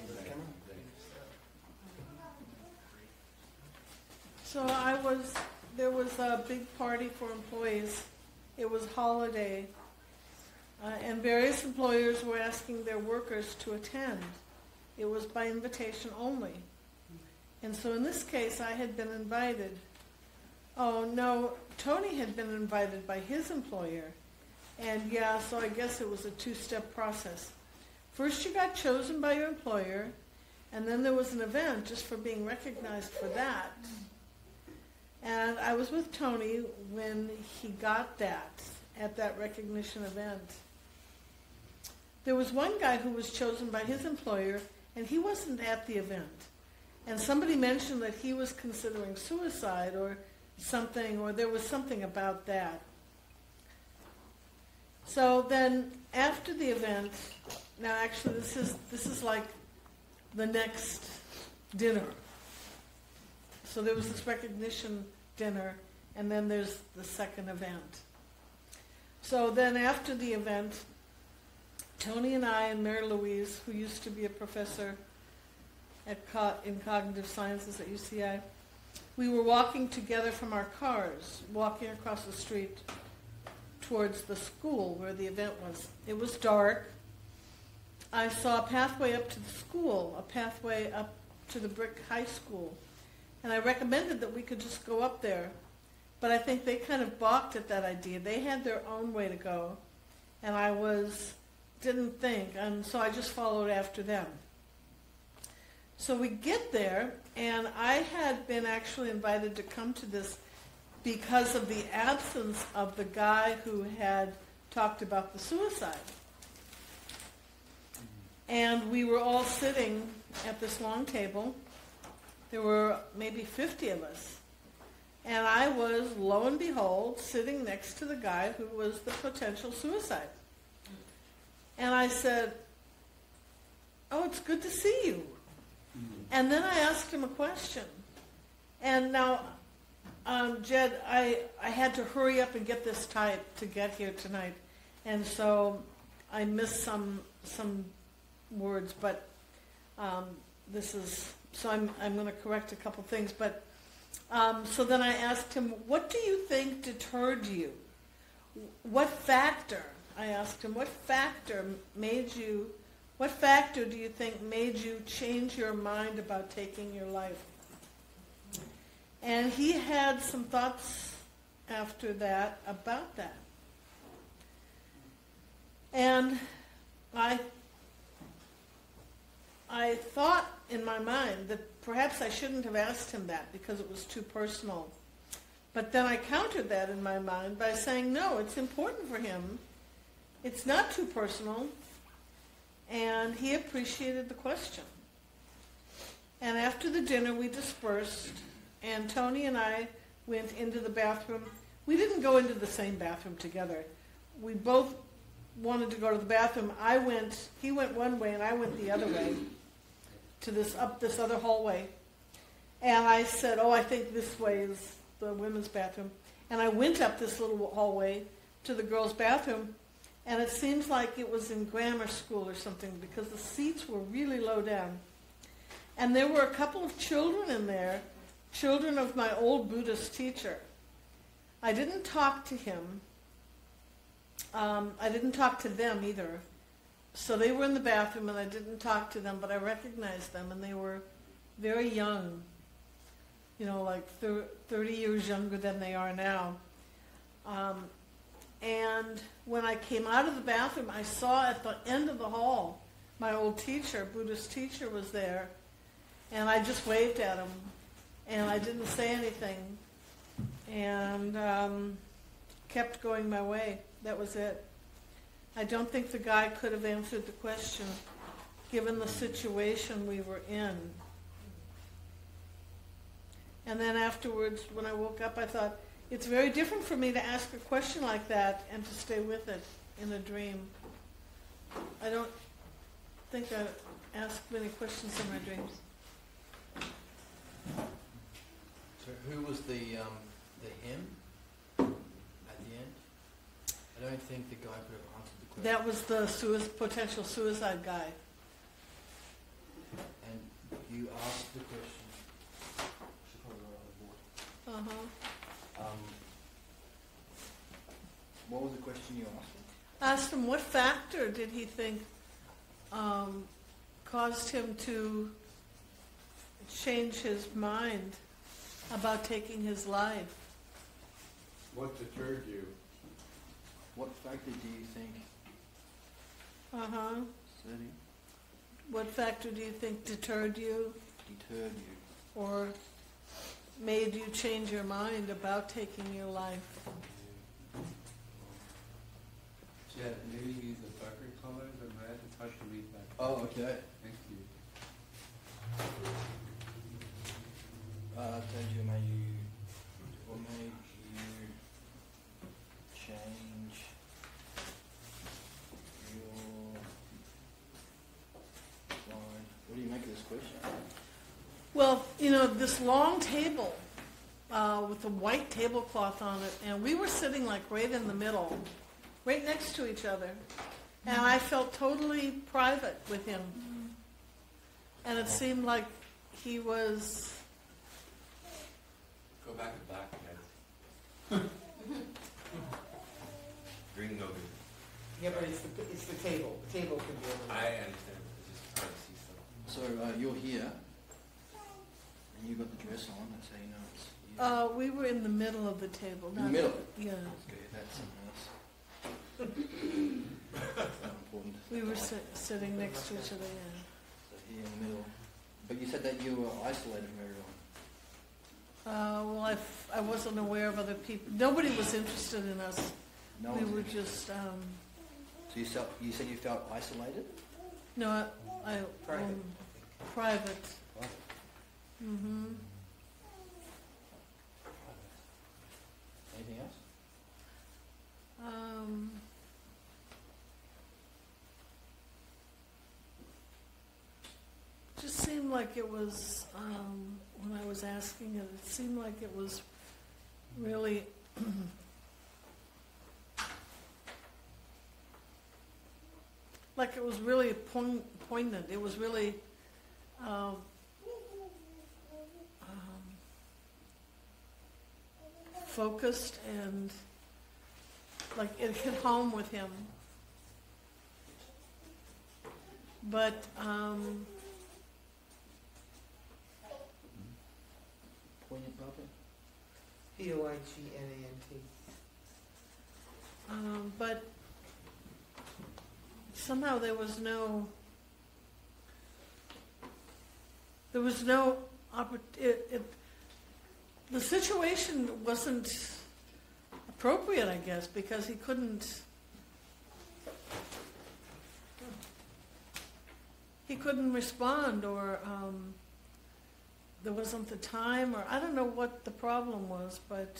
So there was a big party for employees. It was holiday. And various employers were asking their workers to attend. It was by invitation only. And so in this case, I had been invited. Oh, no, Tony had been invited by his employer. And yeah, so I guess it was a two-step process. First, you got chosen by your employer, and then there was an event just for being recognized for that. And I was with Tony when he got that, at that recognition event. There was one guy who was chosen by his employer, and he wasn't at the event. And somebody mentioned that he was considering suicide or something, or there was something about that. So then, after the event, now actually this is like the next dinner. So there was this recognition dinner, and then there's the second event. So then after the event, Tony and I and Mary Louise, who used to be a professor in cognitive sciences at UCI, we were walking together from our cars, walking across the street towards the school where the event was. It was dark. I saw a pathway up to the school, a pathway up to the brick high school. And I recommended that we could just go up there. But I think they kind of balked at that idea. They had their own way to go. And I didn't think, and so I just followed after them. So we get there, and I had been actually invited to come to this because of the absence of the guy who had talked about the suicide. And we were all sitting at this long table. There were maybe 50 of us. And I was, lo and behold, sitting next to the guy who was the potential suicide. And I said, "Oh, it's good to see you." And then I asked him a question. And now, Jed, I had to hurry up and get this typed to get here tonight. And so I missed some words, but so I'm going to correct a couple things. But so then I asked him, "What do you think deterred you? What factor?" I asked him, what factor do you think made you change your mind about taking your life? And he had some thoughts after that about that. And I thought in my mind that perhaps I shouldn't have asked him that because it was too personal. But then I countered that in my mind by saying, no, it's important for him. It's not too personal. and he appreciated the question. And after the dinner, we dispersed, and Tony and I went into the bathroom. We didn't go into the same bathroom together. We both wanted to go to the bathroom. He went one way, and I went the other way to up this other hallway. And I said, oh, I think this way is the women's bathroom. And I went up this little hallway to the girls' bathroom, and it seems like it was in grammar school or something because the seats were really low down. And there were a couple of children in there, children of my old Buddhist teacher. I didn't talk to him. I didn't talk to them either. So they were in the bathroom and I didn't talk to them, but I recognized them, and they were very young, like 30 years younger than they are now. And when I came out of the bathroom, I saw at the end of the hall, my old teacher, Buddhist teacher, was there, and I just waved at him, and I didn't say anything, and kept going my way. That was it. I don't think the guy could have answered the question, given the situation we were in. And then afterwards, when I woke up, I thought, it's very different for me to ask a question like that and to stay with it in a dream. I don't think I ask many questions in my dreams. So who was the him at the end? I don't think the guy could have answered the question. That was the potential suicide guy. And you asked the question. Should probably write on the board. What was the question you asked him? I asked him what factor did he think caused him to change his mind about taking his life. What deterred you? What factor do you think? Steady. What factor do you think deterred you Deterred you. or made you change your mind about taking your life? Jet, maybe use a darker color than red. It's hard to read that. Oh, okay. Thank you. Told you, what made you change your mind? What do you make of this question? Well, this long table with a white tablecloth on it, and we were sitting like right in the middle, right next to each other, and I felt totally private with him. And it seemed like he was... Go back to black, guys. Green, no green. Yeah, but it's the table. The table can be over. I understand. It's just hard to see stuff. So you're here, and you got the dress on. That's how you know it's you. we were in the middle of the table. In the middle? Yeah. Okay, that's something else. That's not important. We were sitting next to each other, yeah. So here in the middle. But you said that you were isolated from everyone. Well, I wasn't aware of other people. Nobody was interested in us. No We one's were interested. just... So you said you felt isolated? No, Private. Private. Private. Mm-hmm. Anything else? Just seemed like it was, when I was asking it, it seemed like it was really like it was really poignant. It was really focused, and like it hit home with him. But Poignant, Papa? Poignant. but somehow there was no the situation wasn't appropriate, I guess, because he couldn't. he couldn't respond, or there wasn't the time, or I don't know what the problem was, but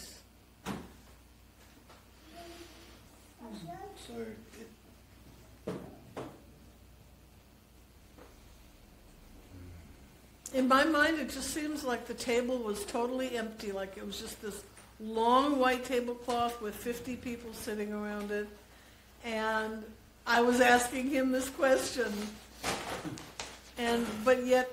So it, in my mind, it just seems like the table was totally empty, like it was just this long white tablecloth with 50 people sitting around it. And I was asking him this question, but yet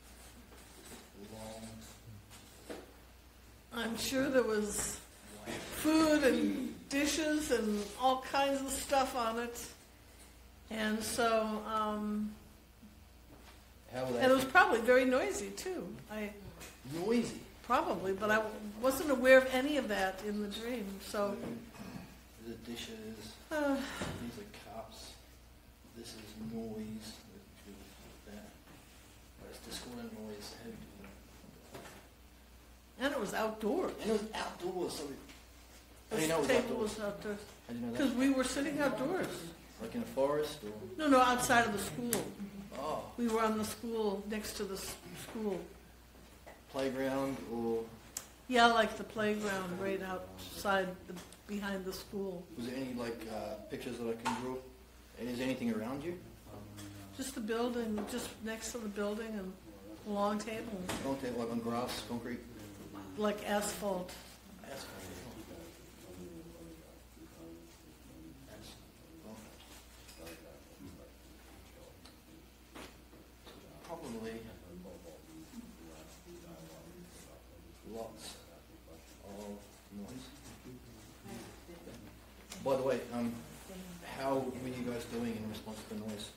I'm sure there was food and dishes and all kinds of stuff on it. And so, how would and it was probably very noisy too. noisy? Probably, but I wasn't aware of any of that in the dream. So, The dishes, these uh, are cups, this is noise, that. Where's discordant noise? How do you do that? and it was outdoors. And it was outdoors, so how do This you know it was table outdoors? was outdoors How do you know because that? we were sitting outdoors. Like in a forest or? No, outside of the school. Oh, We were on the school, next to the school. playground or Yeah, like the playground right outside, behind the school. was there any pictures that I can draw? And is there anything around you? Just the building, just next to the building, and a long table, Okay, like on grass, concrete, like asphalt. asphalt. Probably lots of noise. By the way, how were you guys doing in response to the noise?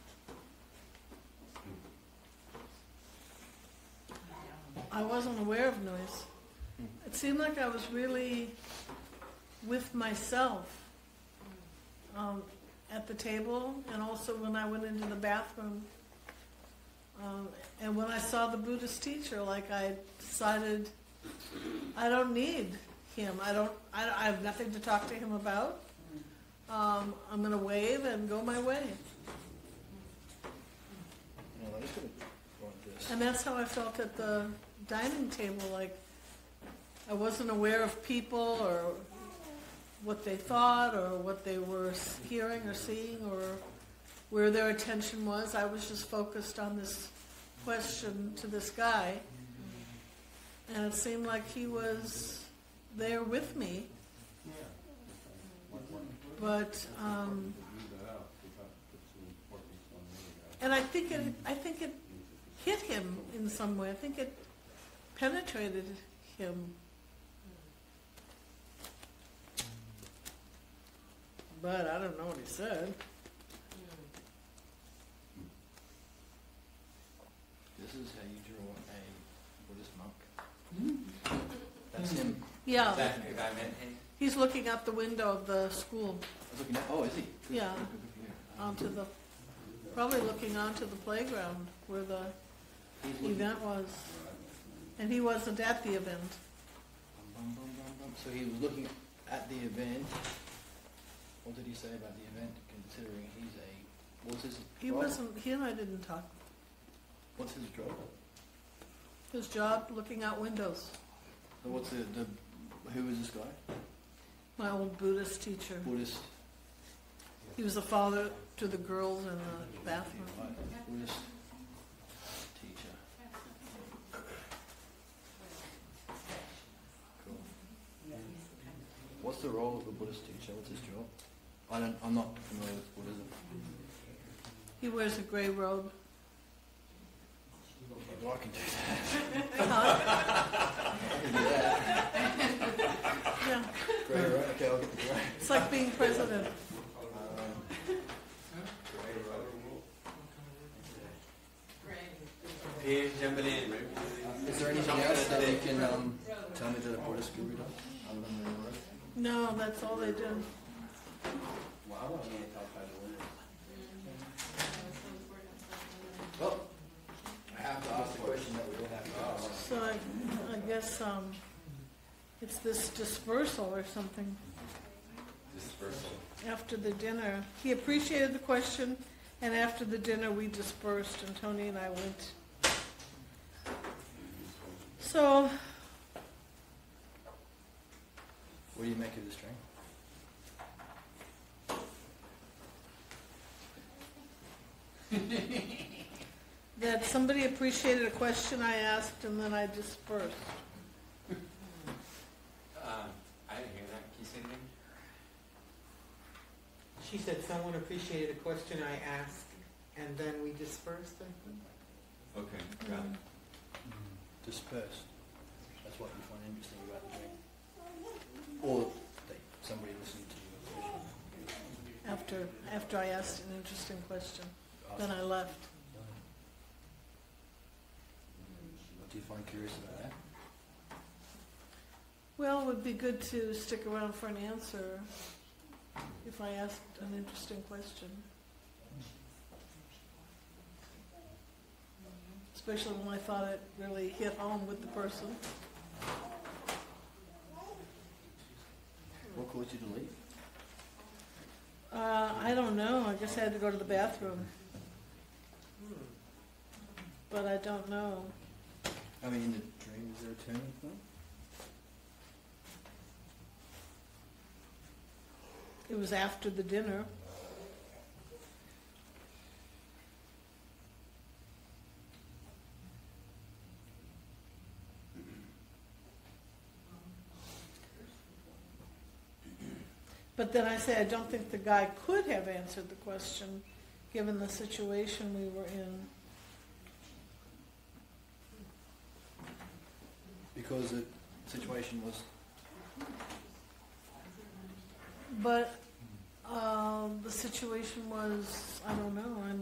I wasn't aware of noise. It seemed like I was really with myself at the table, and also when I went into the bathroom. And when I saw the Buddhist teacher, like I decided I don't need him. I have nothing to talk to him about. I'm going to wave and go my way. No, I just gotta write this. And that's how I felt at the dining table. Like I wasn't aware of people or what they thought or what they were hearing or seeing or where their attention was. I was just focused on this question to this guy. And it seemed like he was there with me. But, and I think it hit him in some way. I think it penetrated him. But I don't know what he said. This is how you draw a Buddhist monk. That's him. Yeah, That the guy meant him? he's looking out the window of the school. I was looking at, oh, is he? Good, Yeah. good, good, good. Onto the, probably looking onto the playground where the He's looking. event was. And he wasn't at the event. Bum, bum, bum, bum. So he was looking at the event. What did he say about the event, considering he's a, what's his He job? wasn't, he and I didn't talk. What's his job? His job, looking out windows. So what's who is this guy? My old Buddhist teacher. Buddhist, He was a father to the girls in the bathroom. Buddhist teacher. Cool. What's the role of a Buddhist teacher? What's his job? I'm not familiar with Buddhism. He wears a gray robe. Well, I can do that. Huh? I can do that. Yeah, Great, right? Okay, I'll get the grey. it's like being president. Here, jumping in. Is there anything else that you can tell me that a Buddhist guru does? Other than the robe? No, that's all they do. Well, I have to ask the question that we all have to ask. So I guess it's this dispersal or something Dispersal. after the dinner. He appreciated the question And after the dinner, we dispersed, and Tony and I went. So, What do you make of this dream? that somebody appreciated a question I asked, and then I dispersed. I didn't hear that. Can you say it again? She said someone appreciated a question I asked, and then we dispersed, I think. Okay, got it. Dispersed. That's what you find interesting about the dream. Or that somebody listened to you. After I asked an interesting question, then I left. What do you find curious about that? Well, it would be good to stick around for an answer if I asked an interesting question. Especially when I thought it really hit home with the person. What caused you to leave? I don't know. I guess I had to go to the bathroom. But I don't know. I mean, in the dream, is there a turning point? It was after the dinner. But then I say I don't think the guy could have answered the question given the situation we were in. Because the situation was... But the situation was, I don't know,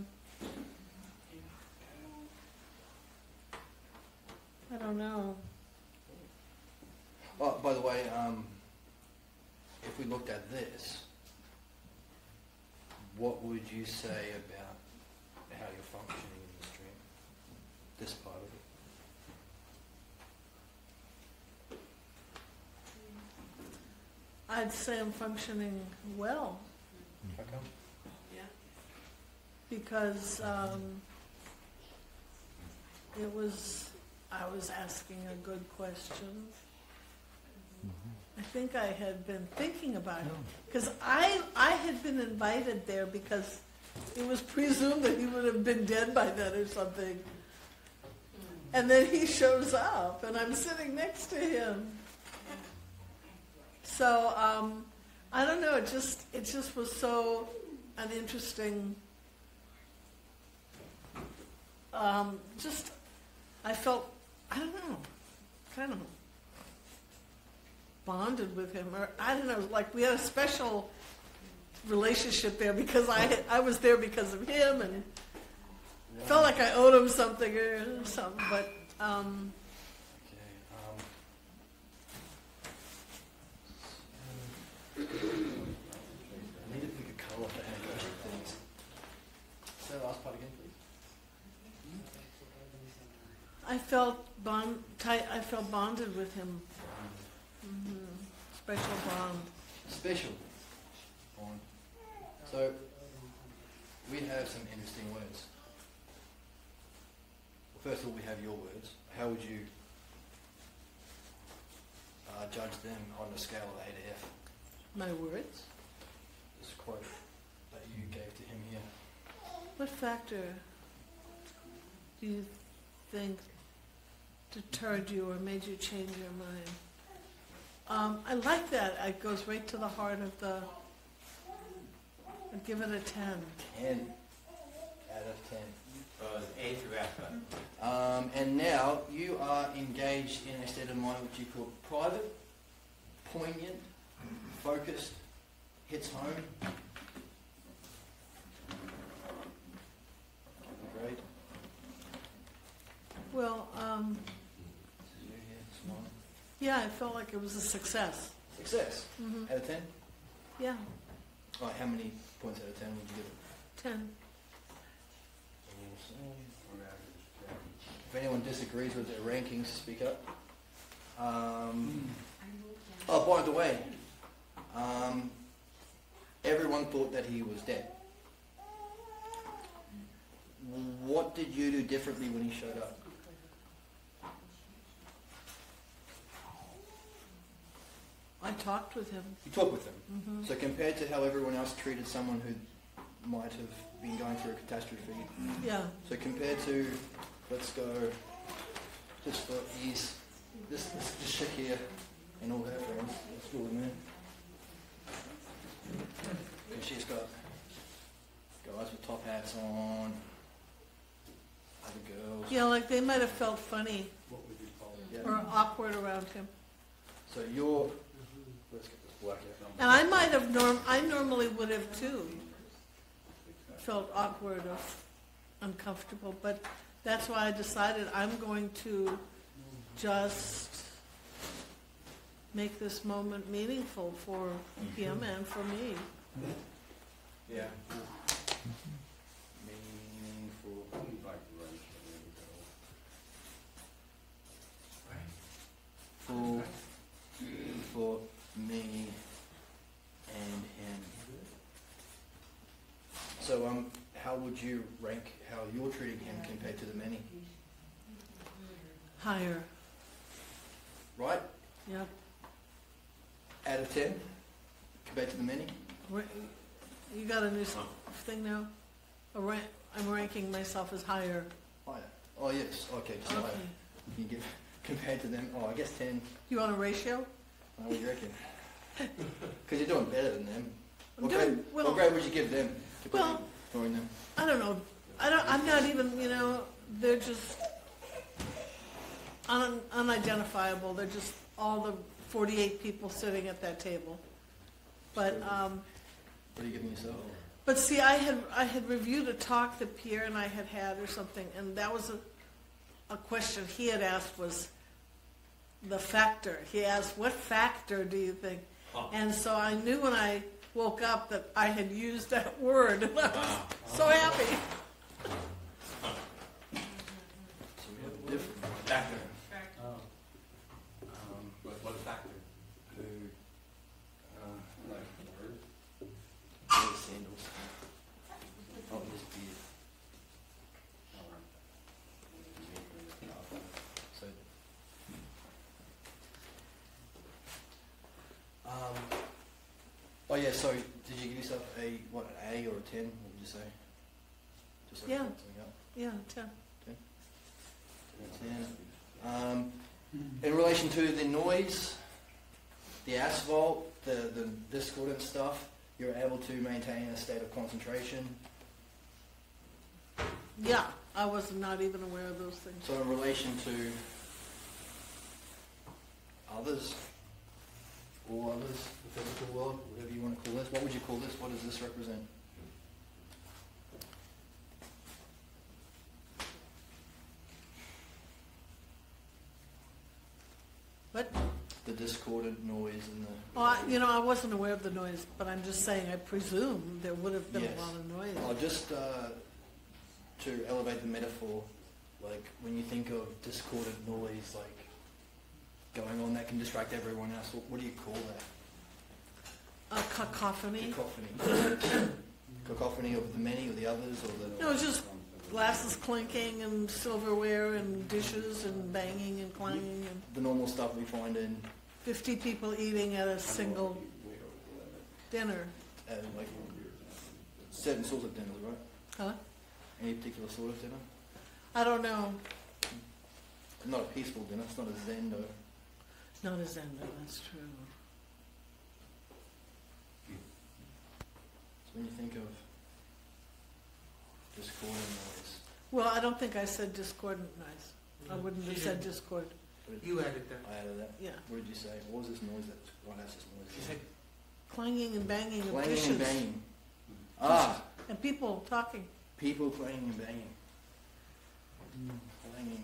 I don't know. Oh, by the way, if we looked at this, what would you say about how you're functioning in this dream? This part of it. I'd say I'm functioning well How come? because I was asking a good question. I think I had been thinking about it because I had been invited there because it was presumed that he would have been dead by then or something. And then he shows up and I'm sitting next to him. So I don't know. It just was so an interesting. I felt kind of bonded with him, or I don't know. Like we had a special relationship there because I was there because of him and felt like I owed him something or something. But I need to pick a colour for anniversary things. Say the last part again, please. I felt bonded with him. Special bond. Special bond. So, we have some interesting words. Well, first of all, we have your words. How would you judge them on a scale of A to F? My words? This quote that you gave to him here. What factor do you think deterred you or made you change your mind? I like that. It goes right to the heart of the... I'd give it a 10. 10 out of 10. A through F. And now you are engaged in a state of mind which you call private, poignant, focused, hits home. Great. Well, This is you here, smile. yeah, I felt like it was a success. Success. Out of 10? Yeah, Right, how many points out of 10 would you give it? 10. If anyone disagrees with their rankings, speak up. Oh, by the way, everyone thought that he was dead. What did you do differently when he showed up? I talked with him. You talked with him. Mm-hmm. So compared to how everyone else treated someone who might have been going through a catastrophe, Yeah. so compared to, let's go, just for ease, this chick here and all her friends, let's go with me. And she's got guys with top hats on, other girls. Yeah, like they might have felt funny Yeah. or awkward around him. So you're, let's get this black out. And I might have I normally would have too felt awkward or uncomfortable, but that's why I decided I'm going to just make this moment meaningful for him and for me. Yeah. Meaningful. For me and him. So how would you rank how you're treating him compared to the many? Higher. Right? Yep. Out of 10 compared to the many? You got a new thing now? I'm ranking myself as higher. Higher. Oh yes. Okay. So Okay. you give compared to them. Oh, I guess 10. You want a ratio? What do you reckon? Because you're doing better than them. I'm doing What grade would you give them? Well, Ignoring them. I don't know. I'm not even, they're just unidentifiable. They're just all the 48 people sitting at that table. But What are you giving yourself? but see, I had reviewed a talk that Pierre and I had or something, and that was a question he had asked was the factor. He asked, "What factor do you think?" And so I knew when I woke up that I had used that word, and I was so happy. So we have a different Factor. What factor? Sandals. Oh, his beard. So, oh yeah. So, did you give yourself a an A or a 10? What would you say? Just so I Yeah. can put something up. Yeah, 10. 10. In relation to the noise, the asphalt, the discordant stuff, you're able to maintain a state of concentration. Yeah, I was not even aware of those things. So in relation to others, all others, the physical world, whatever you want to call this, what would you call this? What does this represent? But The discordant noise and the... I wasn't aware of the noise, but I'm just saying I presume there would have been Yes. a lot of noise. Just to elevate the metaphor, like when you think of discordant noise, like going on that can distract everyone else, what do you call that? A cacophony. Cacophony. Cacophony of the many or the others or the... No, it's just glasses clinking and silverware and dishes and banging and clanging and The normal stuff we find in 50 people eating at a single dinner. like certain sorts of dinners, right? Huh? Any particular sort of dinner? I don't know. Not a peaceful dinner, it's not a zen though. Not as Endo, that's true. So when you think of discordant noise, Well, I don't think I said discordant noise. I wouldn't have said discord. You added that. I added that. Yeah. What did you say? What was this noise that's... Oh, that's this noise. She said, Clanging and banging of Clanging dishes. and banging. Ah, And people talking. people clanging and banging. Clanging.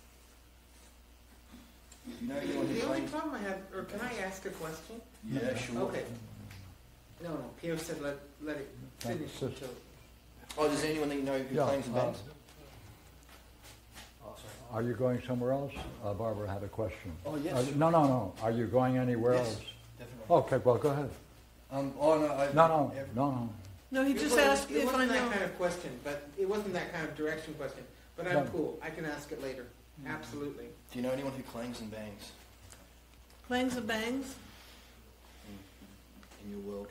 You know anyone who the only clangs? problem I have, or can I ask a question? Yeah, sure. Okay. No, Pierre said let it finish That's until. Oh, does anyone that you know who clangs and bangs? Are you going somewhere else? Barbara had a question. Oh, yes. No. Are you going anywhere Yes, else? definitely. Okay, well, go ahead. Oh, no. No. No, he It just wasn't- asked me It if I wasn't that know. kind of question, but it wasn't that kind of direction question. But I'm No. cool. I can ask it later. Absolutely. Do you know anyone who clangs and bangs Clangs and bangs? in your world?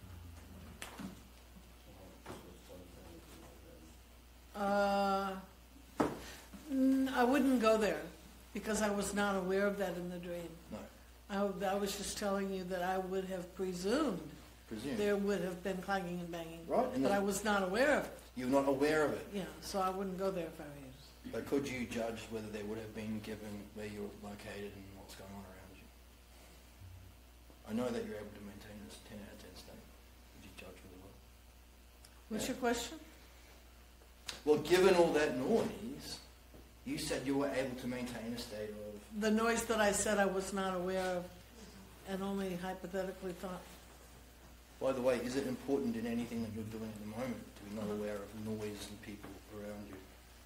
I wouldn't go there because I was not aware of that in the dream. No. I was just telling you that I would have presumed Presume. there would have been clanging and banging. Right, and But the- I was not aware of it. You're not aware of it. Yeah, so I wouldn't go there if I were you. But could you judge whether there would have been given where you're located and what's going on around you? I know that you're able to maintain this 10 out of 10 state. Would you judge really well? What's Yeah. your question? Well, given all that noise, you said you were able to maintain a state of... The noise that I said I was not aware of and only hypothetically thought. By the way, is it important in anything that you're doing at the moment to be not aware of noise and people around you?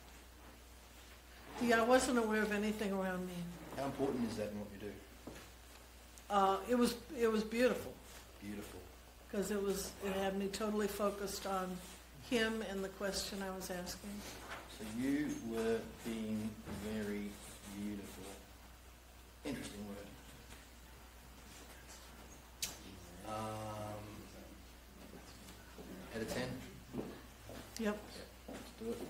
Yeah, I wasn't aware of anything around me. How important is that in what you do? It was beautiful Beautiful. because it had me totally focused on him and the question I was asking. So you were being very beautiful. Interesting word. Out of 10? Yep. Let's do it.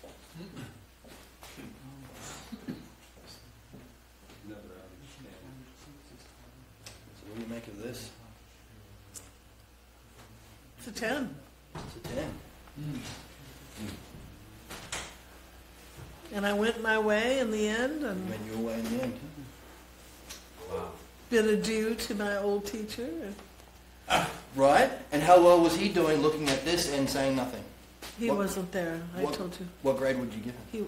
So what do you make of this? It's a 10. It's a 10. And I went my way in the end and Went your way in the end. bid adieu to my old teacher. Right? And how well was he doing looking at this and saying nothing? He What- wasn't there, I what- told you. What grade would you give him?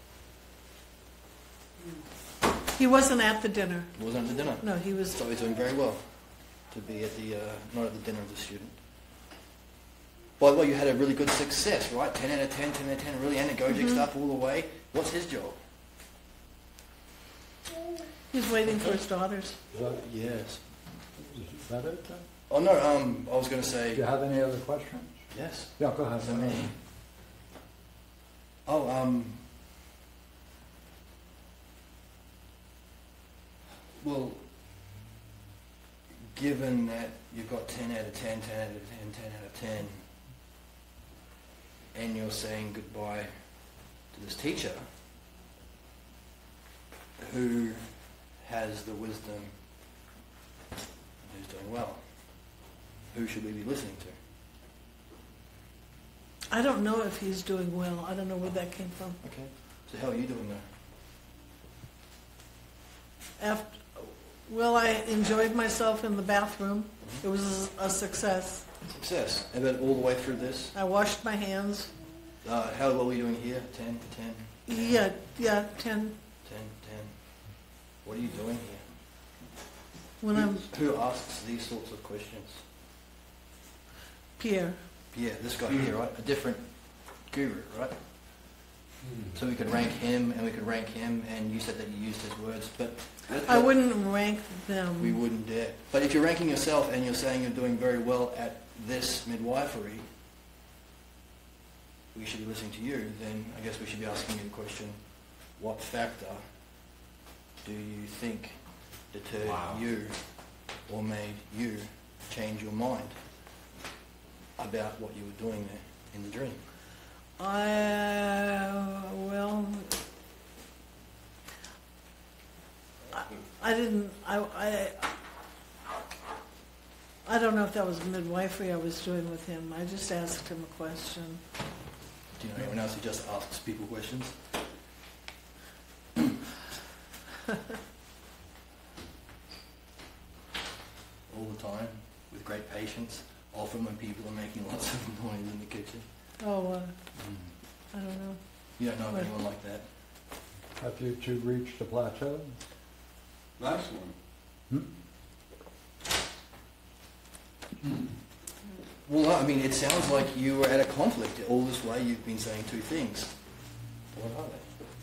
He wasn't at the dinner. He wasn't at the dinner. No, he was. So he's doing very well to be at the, not at the dinner of the student. By the way, you had a really good success, right? 10 out of 10, 10 out of 10, really anagogic stuff all the way. What's his job? He's waiting for his daughters. Yes. Is that it then? Oh no, I was going to Do you say, have any other questions? yes. Yeah, go ahead. So me. Oh, well, given that you've got 10 out of 10, 10 out of 10, 10 out of 10, and you're saying goodbye to this teacher who has the wisdom, who's doing well, who should we be listening to? I don't know if he's doing well. I don't know where that came from. Okay. So how are you doing there? Well, I enjoyed myself in the bathroom. It was a success. Success. How about all the way through this? I washed my hands. How well are you doing here? 10, 10, Yeah, 10. 10, 10. What are you doing here? When I'm Who asks these sorts of questions? Pierre. Yeah, this guy here, right? A different guru, right? So we could rank him and we could rank him, and you said that you used his words, but I wouldn't rank them. we wouldn't dare. But if you're ranking yourself and you're saying you're doing very well at this midwifery, we should be listening to you, then I guess we should be asking you the question, what factor do you think deterred you or made you change your mind about what you were doing there in the dream? I don't know if that was midwifery I was doing with him. I just asked him a question. Do you know anyone else who just asks people questions? All the time, with great patience, often when people are making lots of noise in the kitchen. Oh, I don't know. You don't know of anyone like that? Have you two reached a plateau? Last one. Well, I mean, it sounds like you were at a conflict. All this way you've been saying two things. What are they?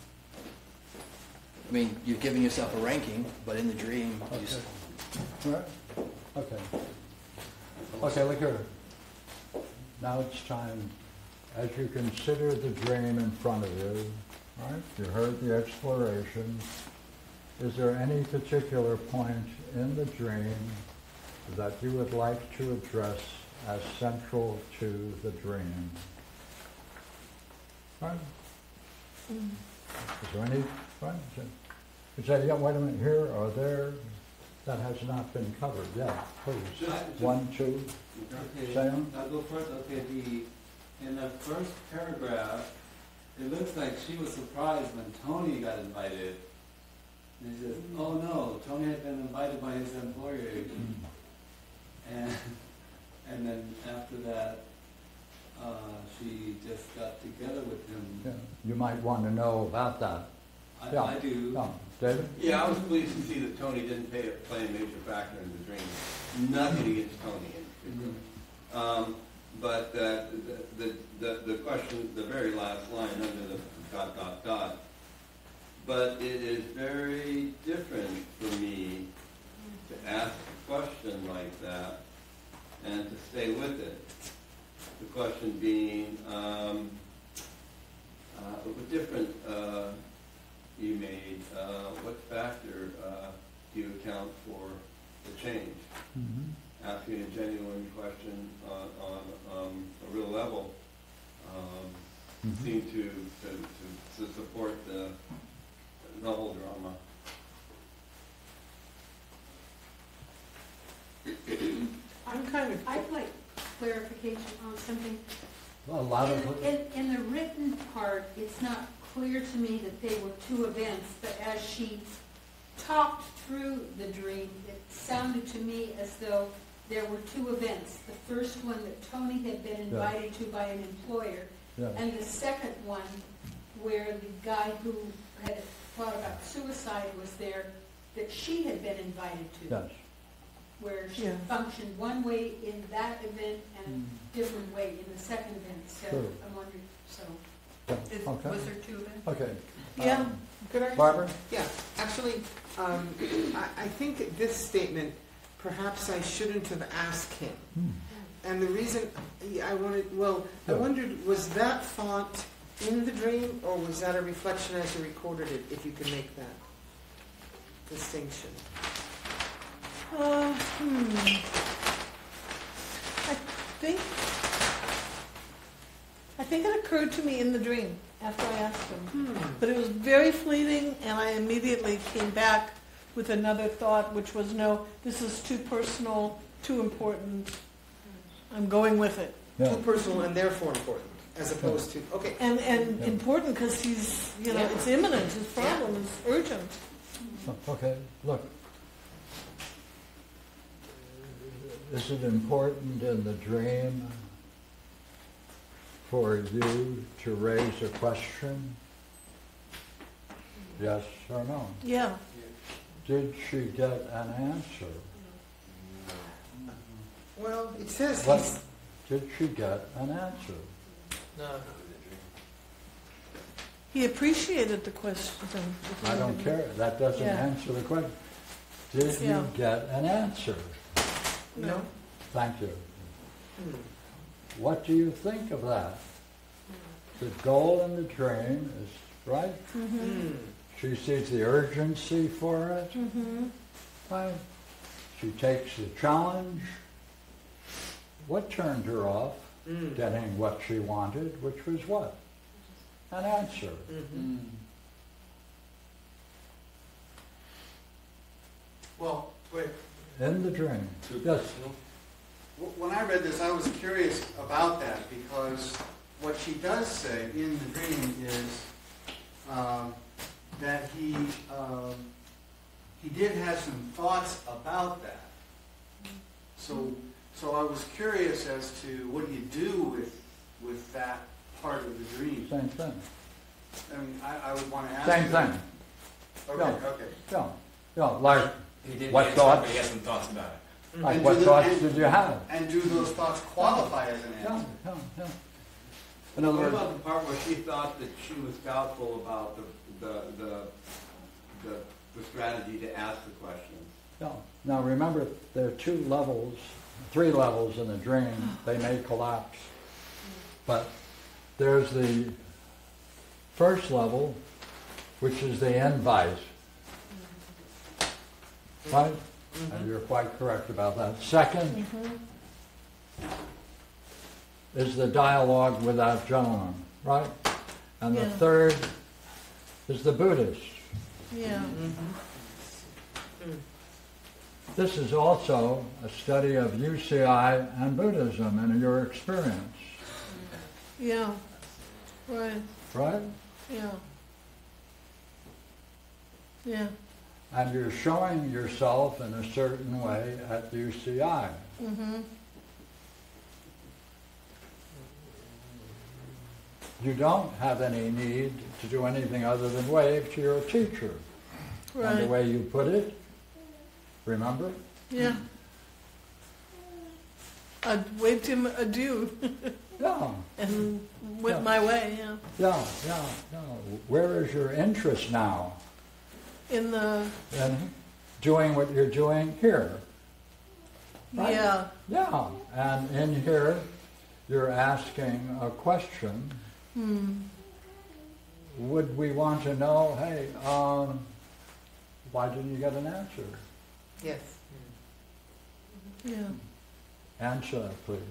I mean, you've given yourself a ranking, but in the dream, you Okay. All right. Okay. Okay, look here. now it's time, as you consider the dream in front of you, right? You heard the exploration. Is there any particular point in the dream that you would like to address as central to the dream? Right? Is there any, right? You say, yeah, wait a minute, here or there, that has not been covered yet. Please. Just- 1, 2, Okay, Sam? I'll go first. Okay, in the first paragraph, it looks like she was surprised when Tony got invited. And she says, oh no, Tony had been invited by his employer. And then after that, she just got together with him. Yeah. You might want to know about that. Yeah. I do. Yeah. David? Yeah, I was pleased to see that Tony didn't play a major factor in the dream. Nothing against Tony in particular. But the question, the very last line under the ... But it is very different for me to ask a question like that and to stay with it. The question being, what different you made, what factor do you account for the change? Mm-hmm. Asking a genuine question on a real level seemed to support the whole drama. I'd like clarification on something. A lot of In the written part, it's not clear to me that they were two events, but as she talked through the dream, it sounded to me as though there were two events. The first one that Tony had been invited to by an employer, and the second one where the guy who had thought about suicide was there, that she had been invited to. Yes. Where she functioned one way in that event and a different way in the second event. So Sure. I'm wondering, so. Okay. Was there two events? Okay. Yeah. Could I? Barbara? Yeah, actually, I think this statement, perhaps I shouldn't have asked him. And the reason I wondered, was that thought in the dream, or was that a reflection as you recorded it, if you can make that distinction? I think it occurred to me in the dream after I asked him. But it was very fleeting, and I immediately came back with another thought, which was, no, this is too personal, too important. I'm going with it. Yeah. Too personal and therefore important, as opposed to, okay. And important because he's, it's imminent. His problem is urgent. Okay, look. Is it important in the dream for you to raise a question? Yes or no? Yeah. Did she get an answer? Well, it says What? Did she get an answer? No. He appreciated the question. I don't care. That doesn't answer the question. Did you get an answer? No. Thank you. What do you think of that? The goal in the dream is, right? She sees the urgency for it. Right? She takes the challenge. What turned her off? Getting what she wanted, which was what? An answer. Well, wait. In the dream. Yes. When I read this, I was curious about that because what she does say in the dream is that he did have some thoughts about that. So I was curious as to what do you do with that part of the dream. Same thing. I mean, I would want to ask. Same you. thing. Okay. Yeah, like He didn't what answer, thoughts? but he had some thoughts about it. Like what thoughts did you have? And do those thoughts qualify as an answer? Yeah. In other What words, about the part where she thought that she was doubtful about the strategy to ask the question? yeah. Now remember, there are 3 levels in the dream. They may collapse. But there's the first level, which is the invite. Right? And you're quite correct about that. Second is the dialogue with that gentleman, right? And the Yeah. third is the Buddhist. Yeah. This is also a study of UCI and Buddhism and your experience, Yeah. Right. right? Yeah. Yeah. And you're showing yourself in a certain way at UCI. Mm-hmm. You don't have any need to do anything other than wave to your teacher. And the Right. way you put it, remember? Yeah. I waved him adieu Yeah, and went Yeah. my way. Yeah. yeah. Where is your interest now In the in doing what you're doing here? Right? yeah. Yeah, and in here, you're asking a question. Would we want to know, hey, why didn't you get an answer? Yes. Yeah. Answer that, please.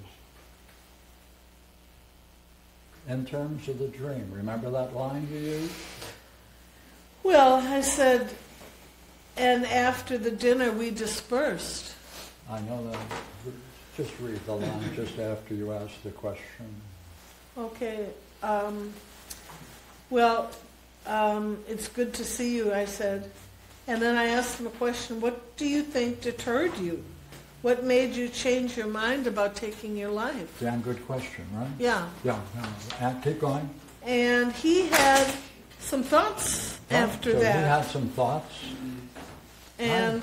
In terms of the dream, remember that line you used? Well, I said, and after the dinner we dispersed. I know that. Just read the line just after you asked the question. Okay. It's good to see you, I said. And then I asked him a question, what do you think deterred you? What made you change your mind about taking your life? Damn good question, right? Yeah. Yeah. And keep going. And he had some thoughts after so that. He had some thoughts. And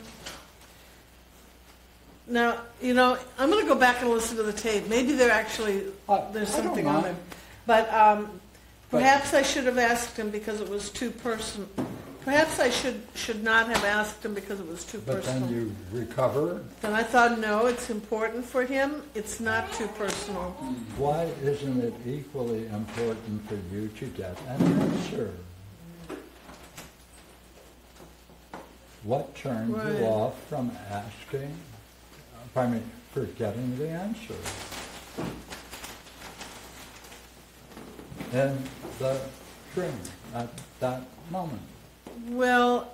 now, I'm going to go back and listen to the tape. Maybe there's I something don't on mind. it. But perhaps I should have asked him because it was too personal. Perhaps I should not have asked him because it was too But personal. then you recover. Then I thought, no, it's important for him. It's not too personal. Why isn't it equally important for you to get an answer? What turned Right. you off from for getting the answer? In the dream, at that moment. Well,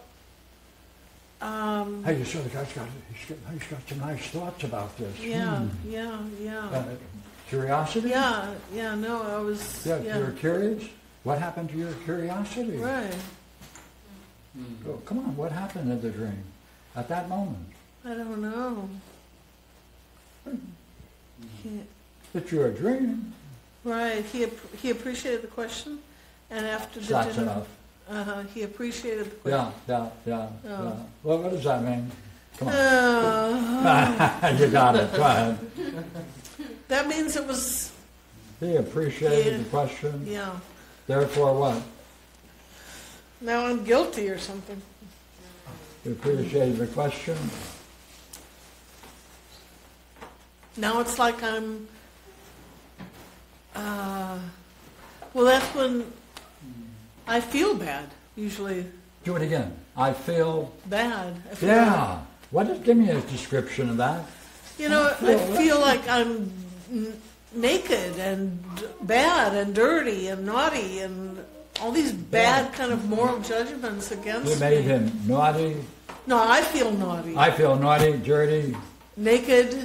Hey, you saw the guy's he's got some nice thoughts about this. yeah. Curiosity? Yeah, no, I was, Yeah, you're curious? What happened to your curiosity? Right. Oh, come on, what happened in the dream at that moment? I don't know. It's your dream. Right, he appreciated the question, and after the That's dinner, enough. he appreciated the question. Yeah. Oh. Well, what does that mean? Come on. Uh, You got it. Go ahead. that means it was, He appreciated the question. yeah. Therefore, what? Now I'm guilty or something. He appreciated the question. Now it's like I'm, well, that's when I feel bad, usually Do it again. I feel. bad. I feel Yeah. Give me a description of that. I feel like I'm naked and bad and dirty and naughty and all these bad kind of moral judgments against You made me. him naughty. No, I feel naughty. I feel naughty, dirty, Naked.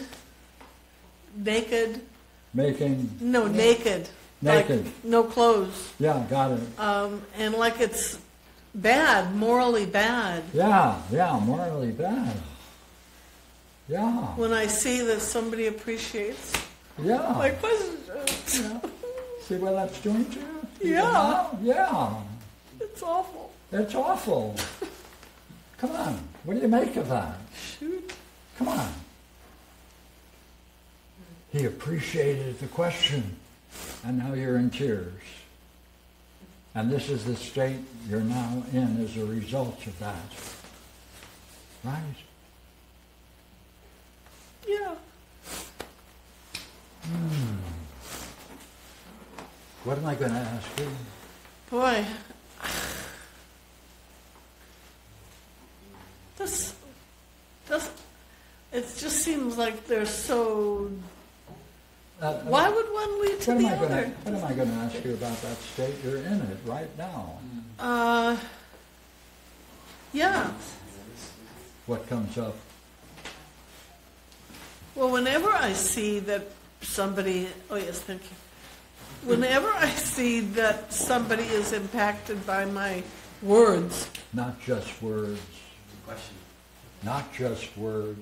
making. No, naked. Naked. Like, no clothes. Yeah, got it. And like it's bad, morally bad. Yeah, morally bad. Yeah, When I see that somebody appreciates yeah. my question. See what that's doing to you? Yeah. Yeah. It's awful. It's awful. Come on. What do you make of that? Shoot. Come on. He appreciated the question, and now you're in tears. And this is the state you're now in as a result of that. Right? Yeah. What am I going to ask you? Boy, this, it just seems like they're so. Why would one lead to the other? What am I going to ask you about that state? You're in it right now. Yeah. What comes up? Well, whenever I see that somebody, oh yes, thank you. Whenever I see that somebody is impacted by my words. Not just words. Question. Not just words.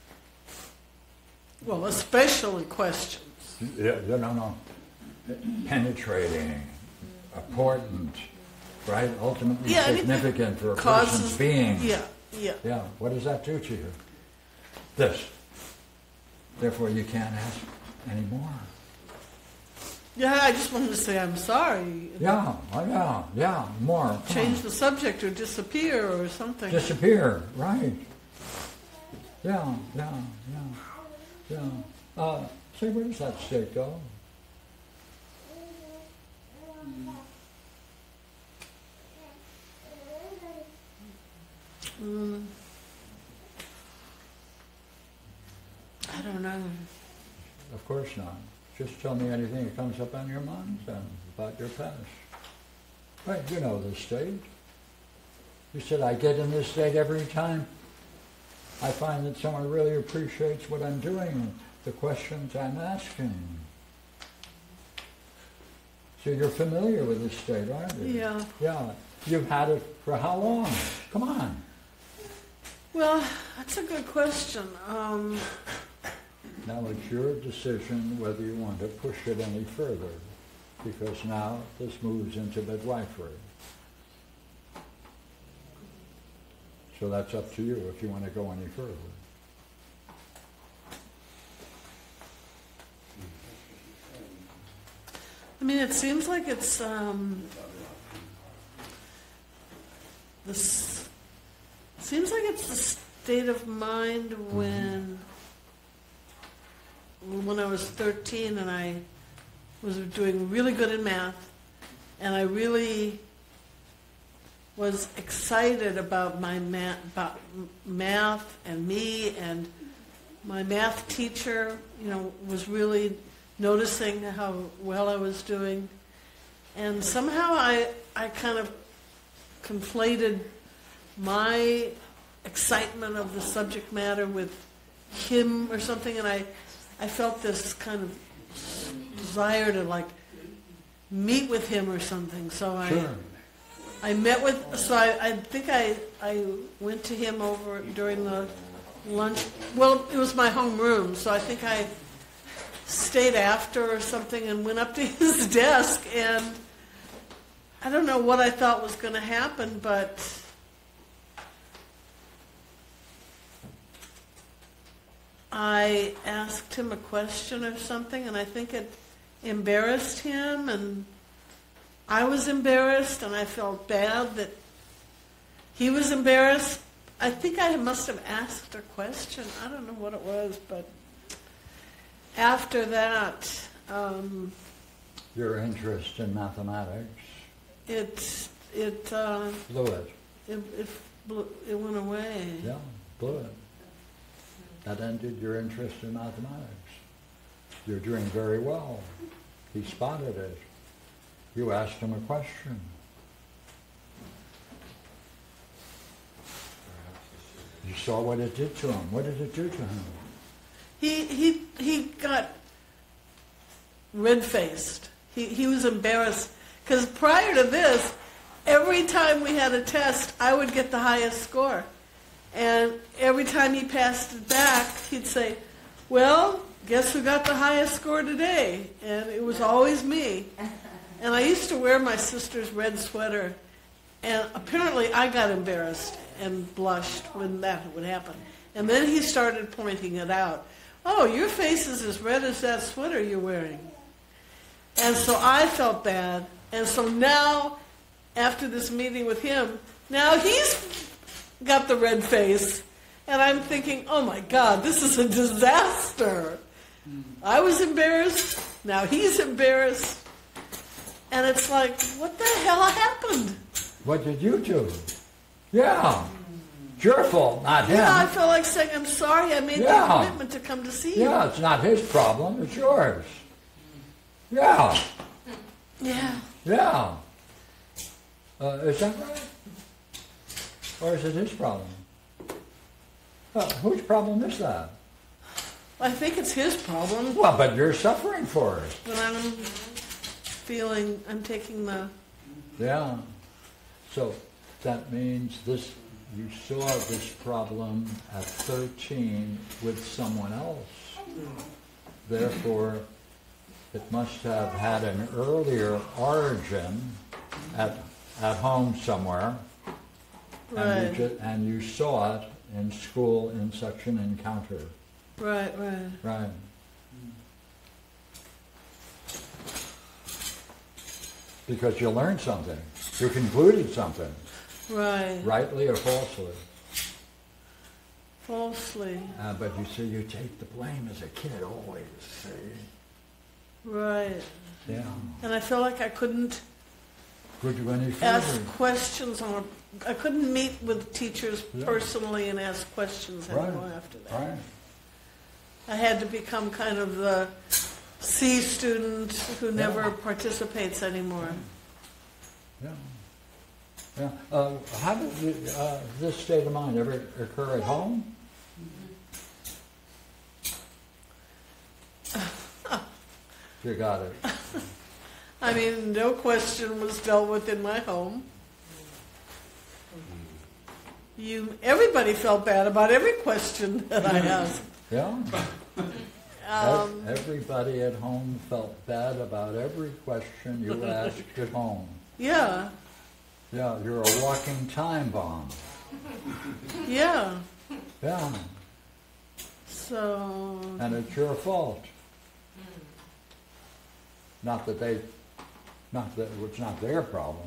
Well, especially questions. Yeah, no. Penetrating, important, right? Ultimately significant for a person's being. Yeah. Yeah, what does that do to you? This. Therefore, you can't ask anymore. Yeah, I just wanted to say I'm sorry. Yeah, more. Change the subject or disappear or something. Disappear, right. Yeah. Say, where does that state go? I don't know. Of course not. Just tell me anything that comes up on your mind about your past. Right, you know this state. You said, I get in this state every time I find that someone really appreciates what I'm doing, the questions I'm asking. So you're familiar with this state, aren't you? Yeah. Yeah. You've had it for how long? Come on. Well, that's a good question. Now it's your decision whether you want to push it any further, because now this moves into midwifery. So that's up to you if you want to go any further. I mean, it seems like it's seems like it's the state of mind when I was 13 and I was doing really good in math, and I really was excited about my math and me, and my math teacher, was really noticing how well I was doing, and somehow I kind of conflated my excitement of the subject matter with him or something, and I felt this kind of desire to meet with him or something. So I think I went to him over during the lunch. Well, it was my homeroom, so I think I stayed after or something and went up to his desk, and I don't know what I thought was going to happen, but I asked him a question or something, and I think it embarrassed him, and I was embarrassed, and I felt bad that he was embarrassed. I think I must have asked a question. I don't know what it was, but after that, your interest in mathematics, it blew it. It went away. Yeah, blew it. That ended your interest in mathematics. You're doing very well. He spotted it. You asked him a question. You saw what it did to him. What did it do to him? He got red-faced. He was embarrassed. Because prior to this, every time we had a test, I would get the highest score. And every time he passed it back, he'd say, well, guess who got the highest score today? And it was always me. And I used to wear my sister's red sweater, and apparently I got embarrassed and blushed when that would happen. And then he started pointing it out. Oh, your face is as red as that sweater you're wearing. And so I felt bad. And so now, after this meeting with him, now he's got the red face. And I'm thinking, oh my God, this is a disaster. I was embarrassed. Now he's embarrassed. And it's like, what the hell happened? What did you do? Yeah. It's your fault, not him. Yeah, I felt like saying, I'm sorry, I made the Yeah. commitment to come to see you. Yeah, it's not his problem, it's yours. Yeah, Yeah. yeah. Is that right? Or is it his problem? Whose problem is that? I think it's his problem, Well, but you're suffering for it. but I'm feeling, I'm taking the, Yeah. So that means this, you saw this problem at 13 with someone else. Therefore, it must have had an earlier origin at home somewhere. right, And you saw it in school in such an encounter. right. Right. Because you learned something. You concluded something, Right. rightly or falsely. Falsely. But you see, you take the blame as a kid always, see? Right. Yeah. And I feel like I couldn't Could you go any ask further? questions on I couldn't meet with teachers Yeah. personally and ask questions Right. anymore after that. Right. I had to become kind of the C student who never participates anymore. Yeah. Yeah. How did this state of mind ever occur at home? You got it. I mean, no question was dealt with in my home. Everybody felt bad about every question that I asked. Yeah. Um, Everybody at home felt bad about every question you asked at home. yeah, Yeah, you're a walking time bomb. yeah. Yeah, So, and it's your fault. Not that it's not their problem.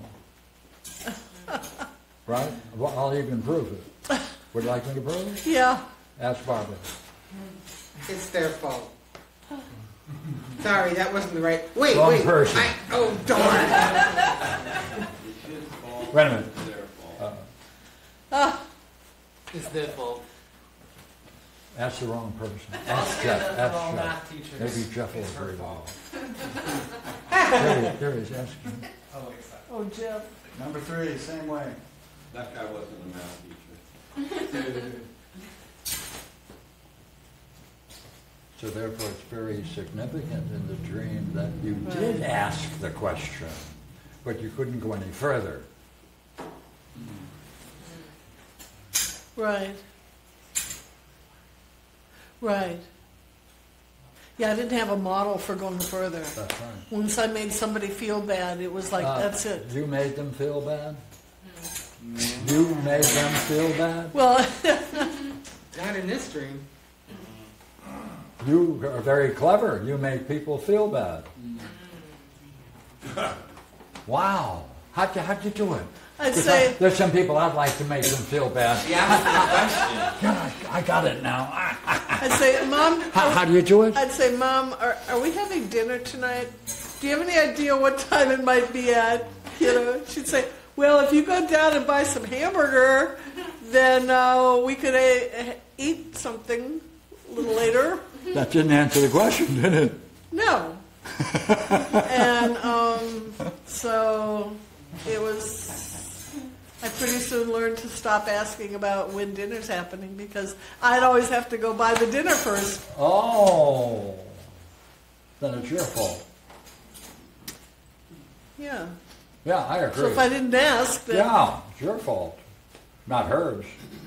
Right? Well, I'll even prove it. Would you like me to prove it? yeah. Ask Barbara. It's their fault. Sorry, that wasn't the right. Wait, Wrong wait. person. Oh darn! Wait a minute. It's their fault. Ask the wrong person. Ask Jeff. Ask All Jeff. math teachers. Maybe Jeff will It's her agree fault. There he is. Ask him. Oh, exactly. Oh, Jeff. Number 3, same way. That guy wasn't a math teacher. So therefore, it's very significant in the dream that you did ask the question, but you couldn't go any further. Right. Right. Yeah, I didn't have a model for going further. That's right. Once I made somebody feel bad, it was like, that's it. You made them feel bad? You made them feel bad? Well, Not in this dream. You are very clever. You make people feel bad. Wow. How'd you do it? I'd say, There's some people I'd like to make them feel bad. She asked the question. Yeah, I got it now. I'd say, Mom, How do you do it? I'd say, Mom, are we having dinner tonight? Do you have any idea what time it might be at? You know, she'd say, well, if you go down and buy some hamburger, then we could eat something a little later. That didn't answer the question, did it? No. And so it was, I pretty soon learned to stop asking about when dinner's happening because I'd always have to go buy the dinner first. Oh. Then it's your fault. Yeah. Yeah, I agree. So if I didn't ask, then Yeah, it's your fault, not hers.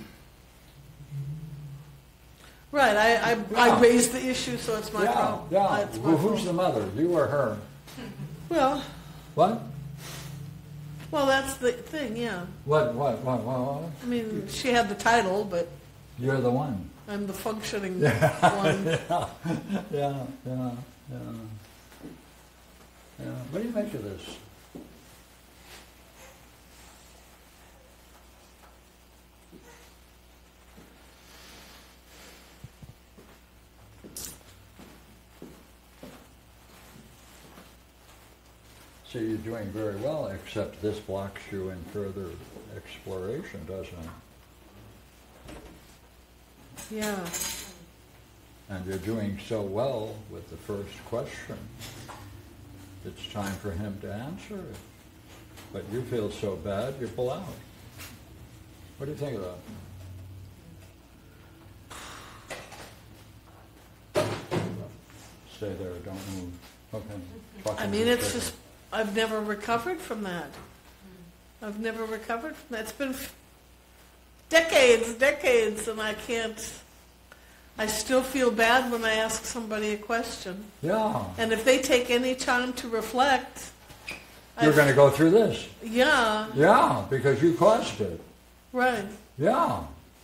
right, I Yeah. raised the issue, so it's my Yeah, problem. yeah. It's my Who's fault. the mother, you or her? Well, What? that's the thing, yeah. What? I mean, she had the title, but You're the one. I'm the functioning Yeah. one. Yeah. What do you make of this? See, you're doing very well, except this blocks you in further exploration, doesn't it? Yeah. And you're doing so well with the first question. It's time for him to answer it. But you feel so bad, you pull out. What do you think of that? Stay there, don't move. Okay. I mean, it's just, I've never recovered from that. I've never recovered from that. It's been decades, and I can't, I still feel bad when I ask somebody a question. Yeah. And if they take any time to reflect, You're going to go through this. Yeah. Yeah, because you caused it. Right. Yeah.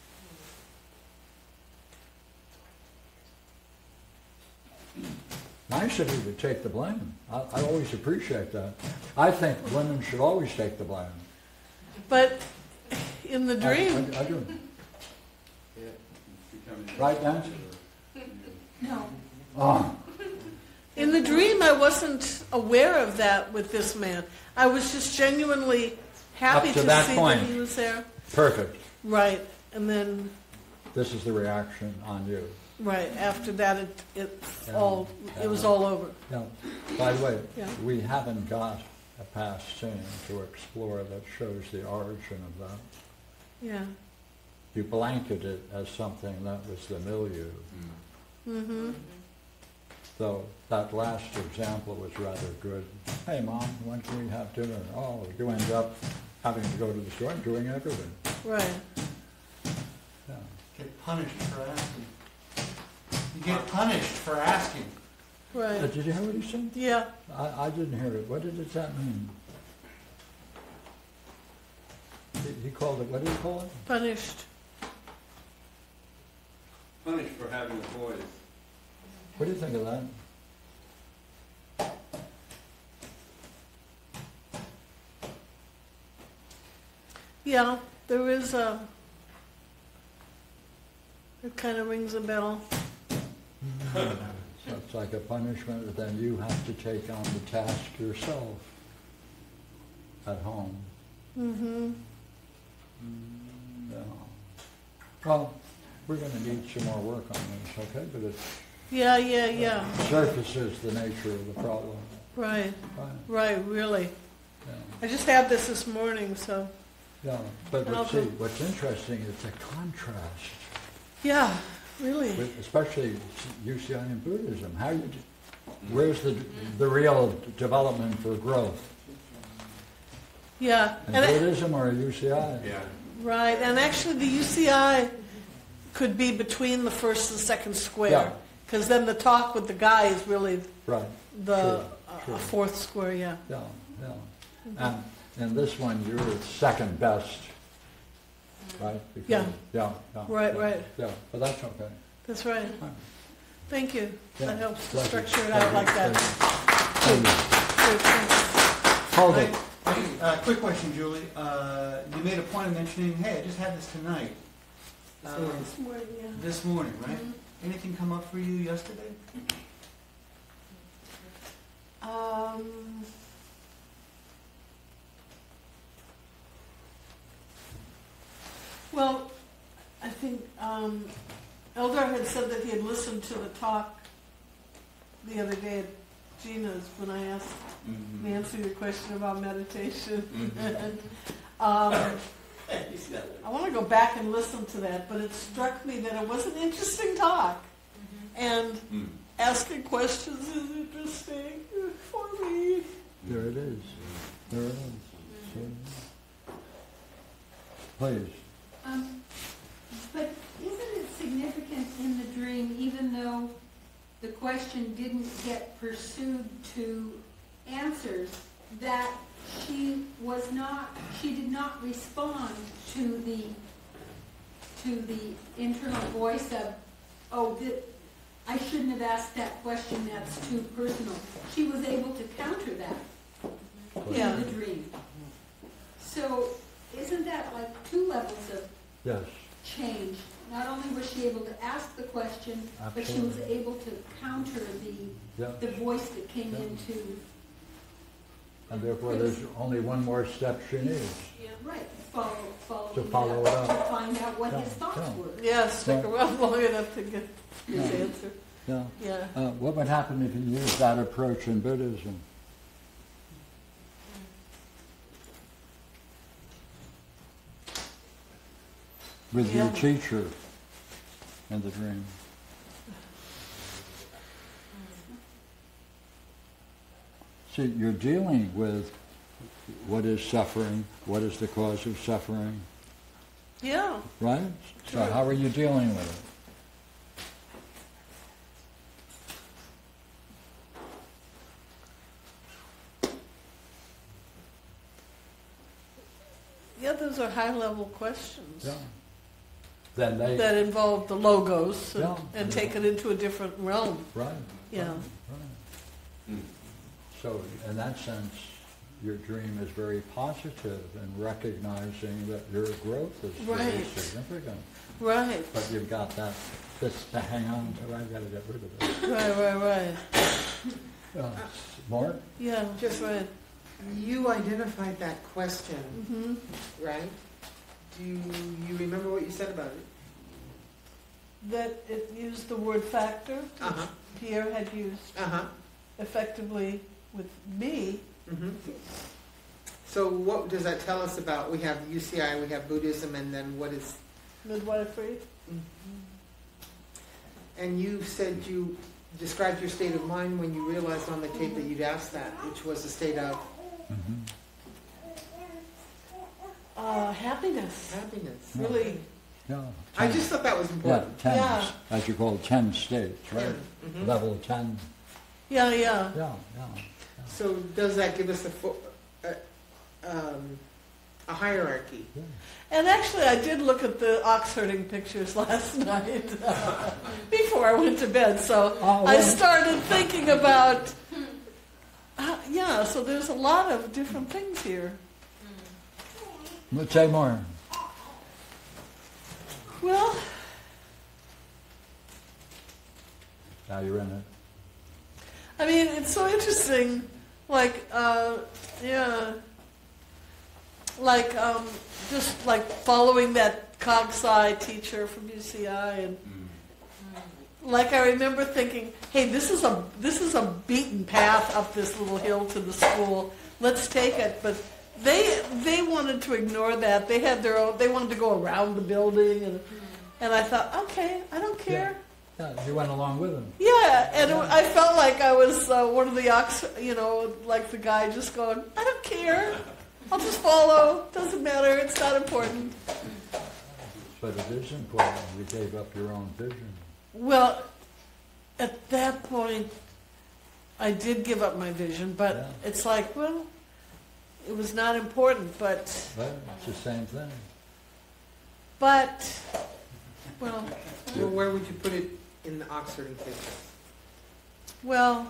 Nice of you to take the blame. I always appreciate that. I think women should always take the blame. But in the dream... I do. Right, Nancy? No. Oh. In the dream, I wasn't aware of that with this man. I was just genuinely happy Up to to that see point. that he was there. Perfect. Right. And then, This is the reaction on you. right, after that, it Yeah. was all over. Yeah. By the way, Yeah. we haven't got a past scene to explore that shows the origin of that. Yeah. You blanketed it as something that was the milieu. Mm-hmm. So that last example was rather good. Hey, Mom, when can we have dinner? Oh, you end up having to go to the store and doing everything. Right. Yeah. Get punished for asking. You get punished for asking. Right. Did you hear what he said? Yeah. I didn't hear it. What does that mean? He called it, what did he call it? Punished. Punished for having a voice. What do you think of that? Yeah, there is a... It kind of rings a bell. So it's like a punishment, but then you have to take on the task yourself at home. Mm-hmm. Yeah. Well, we're going to need some more work on this, okay? But it Yeah. surfaces the nature of the problem. Right. Right. Right, really. Yeah. I just had this morning, so... Yeah. But And I'll see, go- what's interesting is the contrast, Yeah, really. with, especially UCI and Buddhism. How you, where's the real development for growth? Yeah. In And it, Buddhism or UCI? Yeah. right, and actually the UCI could be between the first and second Yeah. square. Because then the talk with the guy is really Right. the True. fourth square, yeah. Yeah, yeah. And in this one, you're second best, right? Because- Yeah. Yeah. Right, yeah, right. Yeah, but that's okay. That's right. Right. Thank you. Yeah, That helps to pleasure, structure it out like that. pleasure. Good, thanks. Hold it. Quick question, Julie. You made a point of mentioning, hey, I just had this tonight. This morning, yeah. This morning, right? Mhm. Anything come up for you yesterday? Well, I think Eldar had said that he had listened to the talk the other day at Gina's when I asked Nancy the question about meditation. I want to go back and listen to that, but it struck me that it was an interesting talk. And asking questions is interesting for me. There it is. There it is. See? Please. But isn't it significant in the dream, even though the question didn't get pursued to answers, that she did not respond to the internal voice of, I shouldn't have asked that question, that's too personal. She was able to counter that Yeah. in the dream. So isn't that like two levels of Yes. change? Not only was she able to ask the question, but she was Absolutely. able to counter Yeah. the voice that came Yeah. into And therefore, there's only one more step she needs. Right, follow To it follow up, it up. to find out what Yeah, his thoughts yeah. were. Yeah, stick Yeah. around long enough to get his Yeah. answer. Yeah. Yeah. What would happen if you used that approach in Buddhism? With your Yeah. teacher in the dream. See, you're dealing with what is suffering, what is the cause of suffering, Yeah. right? So Sure. how are you dealing with it? Yeah, those are high-level questions Yeah. Then they, that involve the logos and, Yeah. and take it into a different realm. right. Yeah. Right. So in that sense, your dream is very positive in recognizing that your growth is very Right. significant. Right. But you've got this to hang on to. I've got to get rid of it. Right. Mark? Yeah, Just- right. You identified that question, Mm-hmm. right? Do you remember what you said about it? That it used the word factor, which Uh-huh. Pierre had used Uh-huh. effectively with me. Mm-hmm. So what does that tell us about, we have UCI, we have Buddhism, and then what is... Midwifery. And you said you described your state of mind when you realized on the tape that you'd asked that, which was a state of Happiness. happiness. Really. Yeah. I just thought that was Yeah, important. 10, Yeah. as you call it, 10 states, right? Mhm. Level 10. Yeah. Yeah. So does that give us a hierarchy? And actually, I did look at the ox herding pictures last night before I went to bed. So Oh, I well. started thinking about, yeah, so there's a lot of different things here. Let's say more. Well, Now you're in it. I mean, it's so interesting, like, just like following that CogSci teacher from UCI, and like I remember thinking, hey, this is a beaten path up this little hill to the school. Let's take it. But they wanted to ignore that. They had their own. They wanted to go around the building, and I thought, okay, I don't care. Yeah, you went along with them. Yeah, and I felt like I was one of the ox, like the guy just going, I don't care. I'll just follow. Doesn't matter. It's not important. But it is important. You gave up your own vision. Well, at that point, I did give up my vision, but Yeah. it's like, well, it was not important, but, Right? It's the same thing. well, Well, where would you put it in the ox herding picture? well,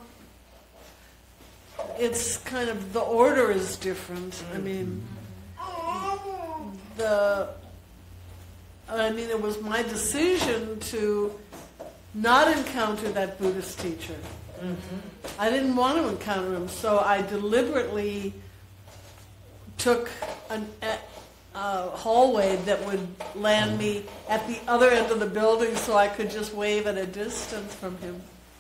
it's kind of, the order is different. I mean, it was my decision to not encounter that Buddhist teacher. I didn't want to encounter him, so I deliberately took a hallway that would land me at the other end of the building so I could just wave at a distance from him.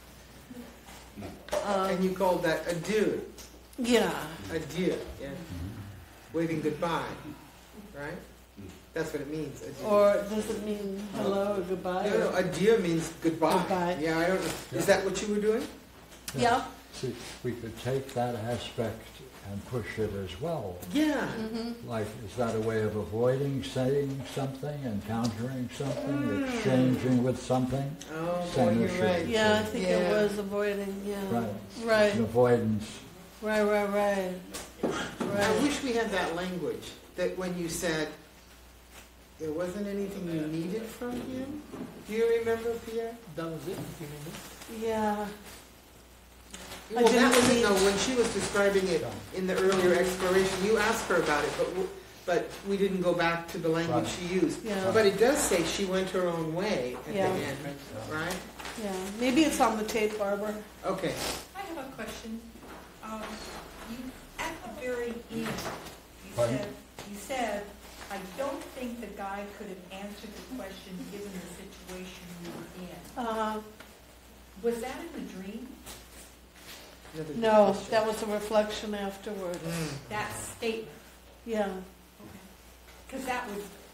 And you called that adieu. Yeah. Adieu, yeah. Waving goodbye, right? That's what it means, adieu. Or does it mean hello or goodbye? No, adieu means goodbye. Goodbye. Yeah, I don't know. Is that what you were doing? Yeah. See, we could take that aspect and push it as well. Yeah. Like, is that a way of avoiding saying something, encountering something, exchanging with something? Oh, boy, Same you're issue. right. Yeah, I think it Yeah. was avoiding, yeah. Right. Right. An avoidance. Right. I wish we had that language, that when you said there wasn't anything you needed from him. Do you remember, Pierre? That was it. You remember? Yeah. I Well, that didn't was it, need- though, when she was describing it in the earlier exploration, you asked her about it, but we didn't go back to the language Right. she used. Yeah. But it does say she went her own way at Yeah. the end, right? Yeah. Maybe it's on the tape, Barbara. Okay. I have a question. You, at the very end, Pardon? you said, I don't think the guy could have answered the question given the situation we were in. Was that in the dream? No, that was a reflection afterwards. That statement? Yeah. Because that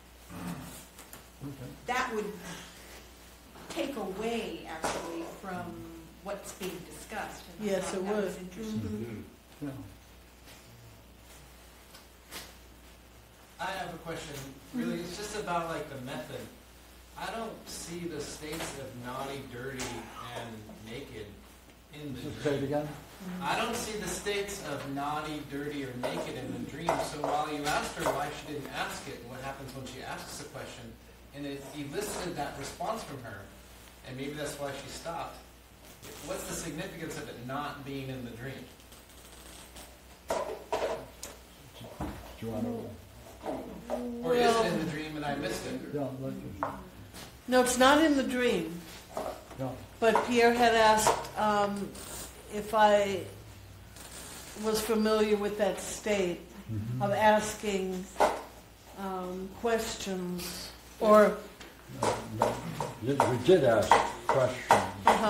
would take away, actually, from what's being discussed. And I Yes, thought it that would. was interesting. Yeah. I have a question. Really, it's just about like the method. I don't see the states of naughty, dirty, and naked in the Just say it dream. again? I don't see the states of naughty, dirty, or naked in the dream. So while you asked her why she didn't ask it, and what happens when she asks a question, and it elicited that response from her, and maybe that's why she stopped. What's the significance of it not being in the dream? Do you want to? Or is it in the dream and I missed it? Yeah, let you. No, it's not in the dream. No. But Pierre had asked if I was familiar with that state of asking questions or. You did ask questions.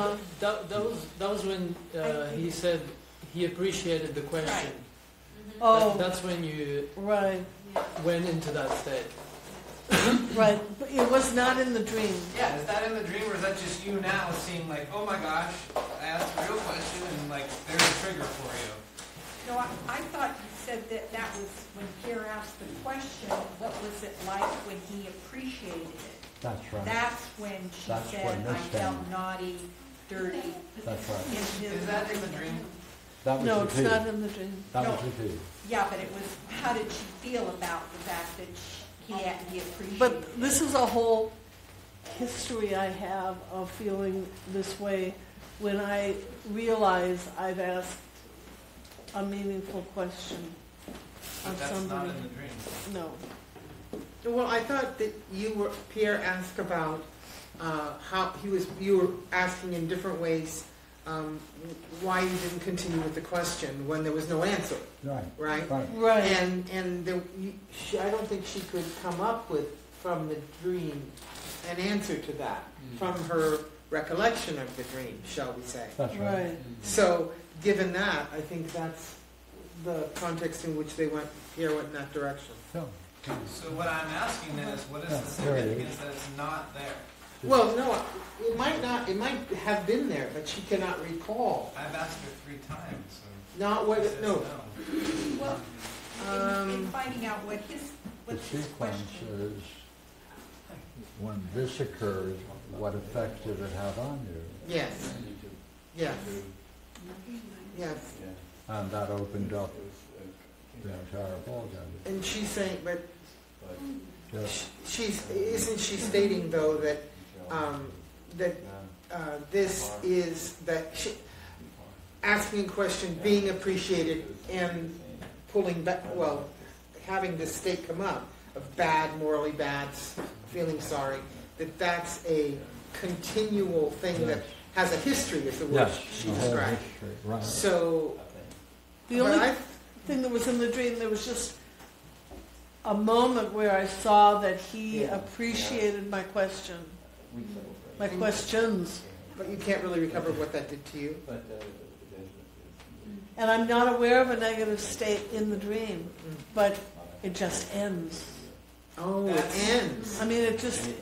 That was when he said he appreciated the question. Oh. That's when you went into that state. Right, but it was not in the dream. Yeah, is that in the dream or is that just you now seeing like, oh my gosh, I asked a real question and like there's a trigger for you? No, I thought you said that that was when Pierre asked the question, what was it like when he appreciated it? That's right. That's when she That's said, when I this felt came. naughty, dirty. That's right. Is that in the dream? That was No, the it's key. not in the dream. That No. was the key. Yeah, but it was, how did she feel about the fact that he appreciated But it? this is a whole history I have of feeling this way when I realize I've asked a meaningful question But of that's somebody. not in the dream. No. Well, I thought that Pierre asked about how you were asking in different ways why you didn't continue with the question when there was no answer. Right. Right? And I don't think she could come up with, from the dream, an answer to that, from her recollection of the dream, shall we say. That's right. Right. So, given that, I think that's the context in which Pierre went in that direction. No. So what I'm asking then is what is the there it is. significance that it's not there? Well, no, it might have been there, but she cannot recall. I've asked her 3 times. So Not what, she says no. Well, in finding out The what's his sequence question. is when this occurs, what effect did it have on you? Yes. Yes. Yes. And that opened up the entire ballgame. And she's saying, but Yes. isn't she stating though that this is asking a question, being appreciated, and pulling back, well, having this state come up of bad, morally bad, feeling sorry, that's a continual thing that has a history, is the word Yes, she the whole described. history, right. So, The only thing that was in the dream, there was just a moment where I saw that he appreciated my question, my questions. But you can't really recover what that did to you. And I'm not aware of a negative state in the dream, but it just ends. Oh, it ends. I mean,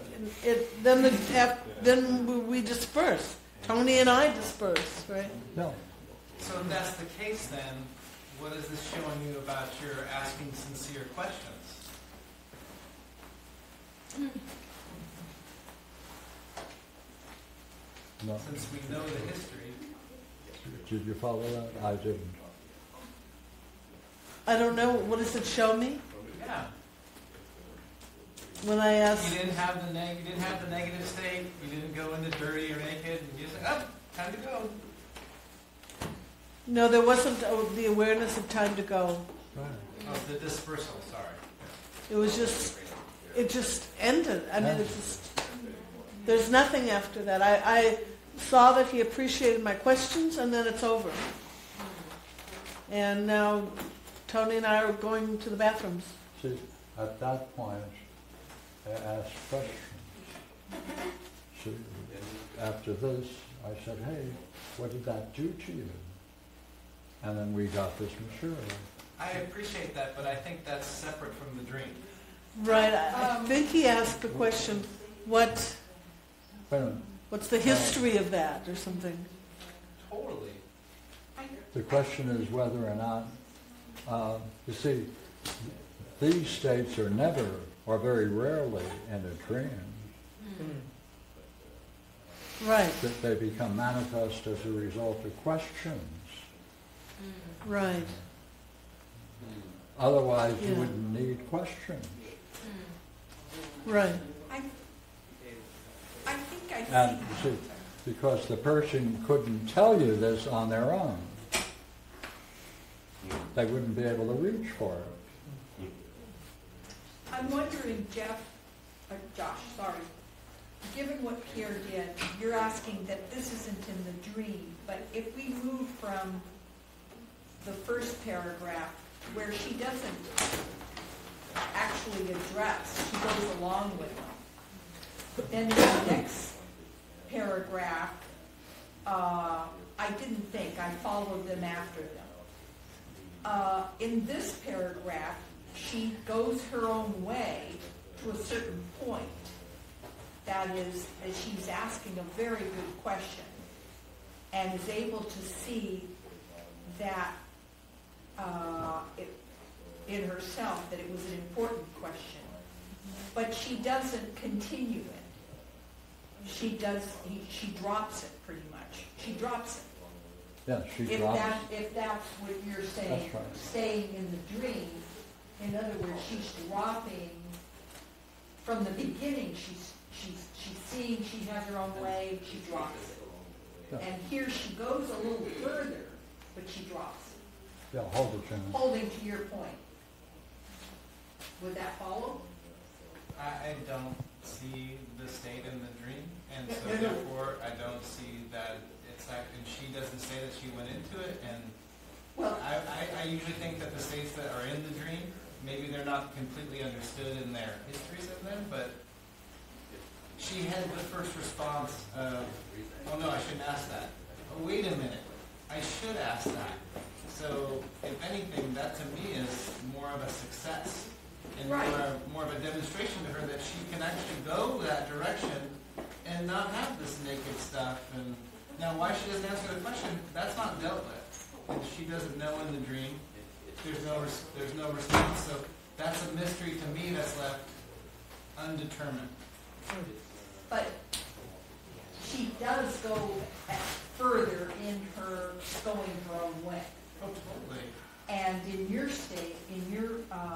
then we disperse. Tony and I disperse, right? No. if that's the case, then what is this showing you about your asking sincere questions? No. Since we know the history. Did you follow that? I didn't. I don't know. What does it show me? Yeah. When I asked, You didn't have the negative state. You didn't go into dirty or naked. And you just like, time to go. no, there wasn't the awareness of time to go. Right. Oh, the dispersal. Sorry. It was just, it just ended. I mean, it just, there's nothing after that. I saw that he appreciated my questions, and then it's over. And now Tony and I are going to the bathrooms. See, at that point, I asked questions. So after this, I said, hey, what did that do to you? And then we got this material. I appreciate that, but I think that's separate from the dream. Right. I think he asked the question, what's the history of that or something? Totally. The question is whether or not, you see, these states are never, or very rarely, in a dream. Right. That they become manifest as a result of questions. Right. Otherwise, you wouldn't need questions. Right. I think I And you see, because the person couldn't tell you this on their own, they wouldn't be able to reach for it. I'm wondering, Josh, sorry. Given what Pierre did, you're asking that this isn't in the dream, but if we move from the first paragraph where she doesn't actually address, she goes along with them. But then in the next paragraph, I didn't think, I followed them after them. In this paragraph, she goes her own way to a certain point. That is, that she's asking a very good question and is able to see that in herself that it was an important question. But she doesn't continue it. She drops it pretty much. She drops it. Yeah, she drops it. If that's what you're saying, That's right. staying in the dream, in other words, she's dropping from the beginning. She's seeing she has her own way. She drops it, Yeah. and here she goes a little further, but she drops it. Yeah, hold it, Jim. Holding to your point. Would that follow? I don't see the state in the dream, and so No. therefore I don't see that it's like, and she doesn't say that she went into it, and Well, I usually think that the states that are in the dream, maybe they're not completely understood in their histories of them, but she had the first response of, oh no, I shouldn't ask that. Oh, wait a minute, I should ask that. So, if anything, that to me is more of a success and more of a demonstration to her that she can actually go that direction and not have this naked stuff. And now, why she doesn't answer the question, that's not dealt with. And she doesn't know in the dream. There's no response. So that's a mystery to me that's left undetermined. but she does go further in her going her own way. Oh, totally. And in your state, in your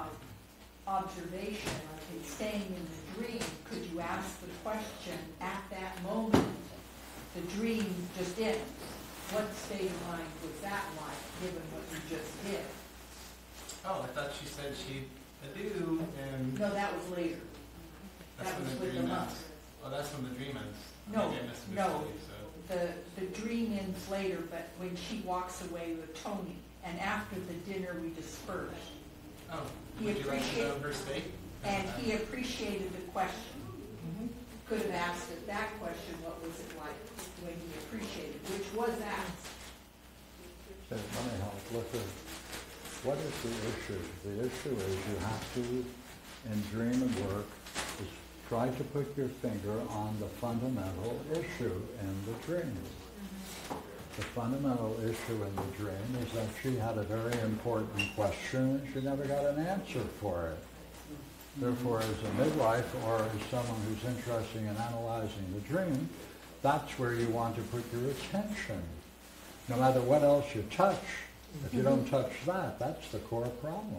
observation of it staying in the dream, could you ask the question at that moment? The dream just ends. What state of mind was that like, given what you just did? Oh, I thought she said she'd do, and No, that was later. that's That when was the with dream the ends. monk. Oh, that's when the dream ends. No, Maybe I misunderstood no. you, so. The dream ends later, but when she walks away with Tony, and after the dinner we dispersed. Oh, He would you like to know appreciate- her state? And he appreciated the question. Could have asked it that question, what was it like when he appreciated, which was asked. Let me help. Look at what is the issue? The issue is you have to, in dream and work, is try to put your finger on the fundamental issue in the dream. The fundamental issue in the dream is that she had a very important question and she never got an answer for it. Therefore, as a midwife or as someone who's interested in analyzing the dream, that's where you want to put your attention. No matter what else you touch, if you don't touch that, that's the core problem.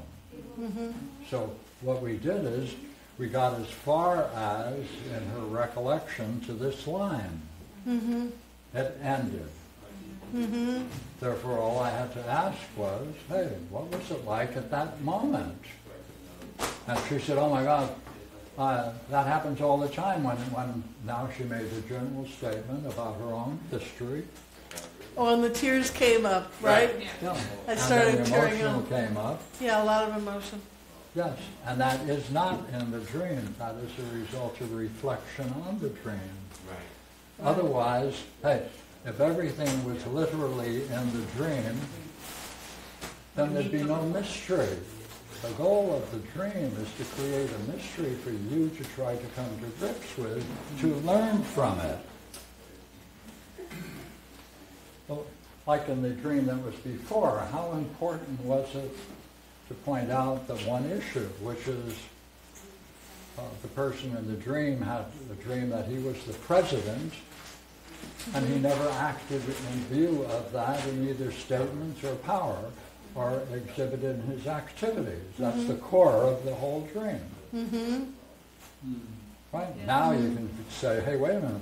So what we did is we got as far as, in her recollection, to this line. It ended. Therefore, all I had to ask was, hey, what was it like at that moment? And she said, oh my God, that happens all the time when now she made a general statement about her own history. Oh, and the tears came up, right? Yeah. I And started then the tearing emotional up. came up. Yeah, a lot of emotion. Yes, and that is not in the dream. That is a result of reflection on the dream. Right. Otherwise, hey, if everything was literally in the dream, then there'd be no mystery. The goal of the dream is to create a mystery for you to try to come to grips with, to learn from it. Well, like in the dream that was before, how important was it to point out the one issue, which is the person in the dream had the dream that he was the president, and he never acted in view of that in either statements or power, or exhibited his activities. That's the core of the whole dream. Mm-hmm. Right? Now you can say, hey, wait a minute.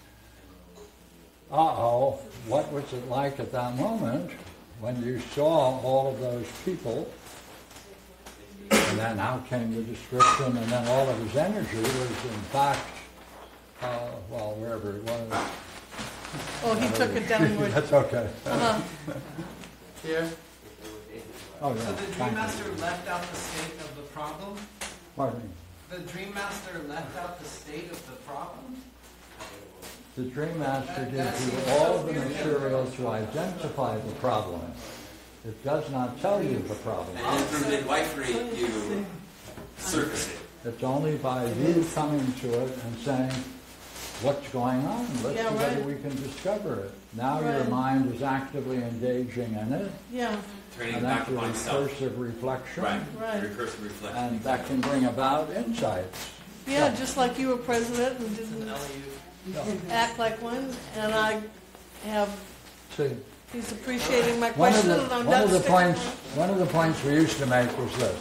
Uh-oh, what was it like at that moment when you saw all of those people? And then out came the description, and then all of his energy was in fact, well, wherever it was. Oh, he took it downward. That's okay. Uh-huh. Here? Oh, yeah. So the Thank Dream you. Master left out the state of the problem? Pardon me. The Dream Master left out the state of the problem? The Dream Master gives you all the material to identify the problem. It does not tell you the problem. And then through midwifery, you surface it. It's only by you coming to it and saying, what's going on? Let's Yeah, see whether right. we can discover it. Now your Right. mind is actively engaging in it. Yeah, Turning And back that's your upon self. recursive reflection. Right. Right. Recursive reflection. And that can bring about insights. yeah, just like you were president and didn't act like one, and I have, See, he's appreciating my one of question, the, and I'm one not of the sticking points, with it. one of the points we used to make was this.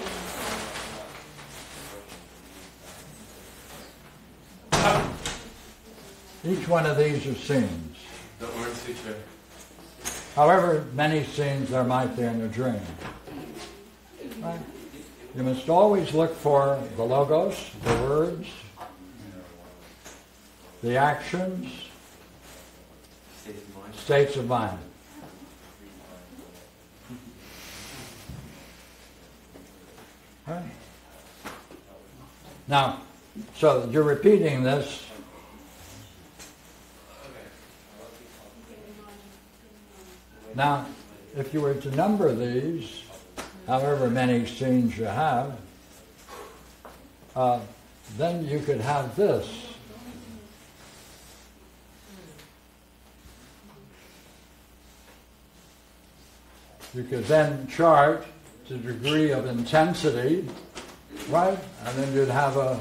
Each one of these are scenes. The Orange Sutra. However many scenes there might be in a dream. Right? You must always look for the logos, the words, the actions, State of mind. states of mind. Right? Now, so you're repeating this. Now, if you were to number these, however many scenes you have, then you could have this. You could then chart the degree of intensity, right? And then you'd have a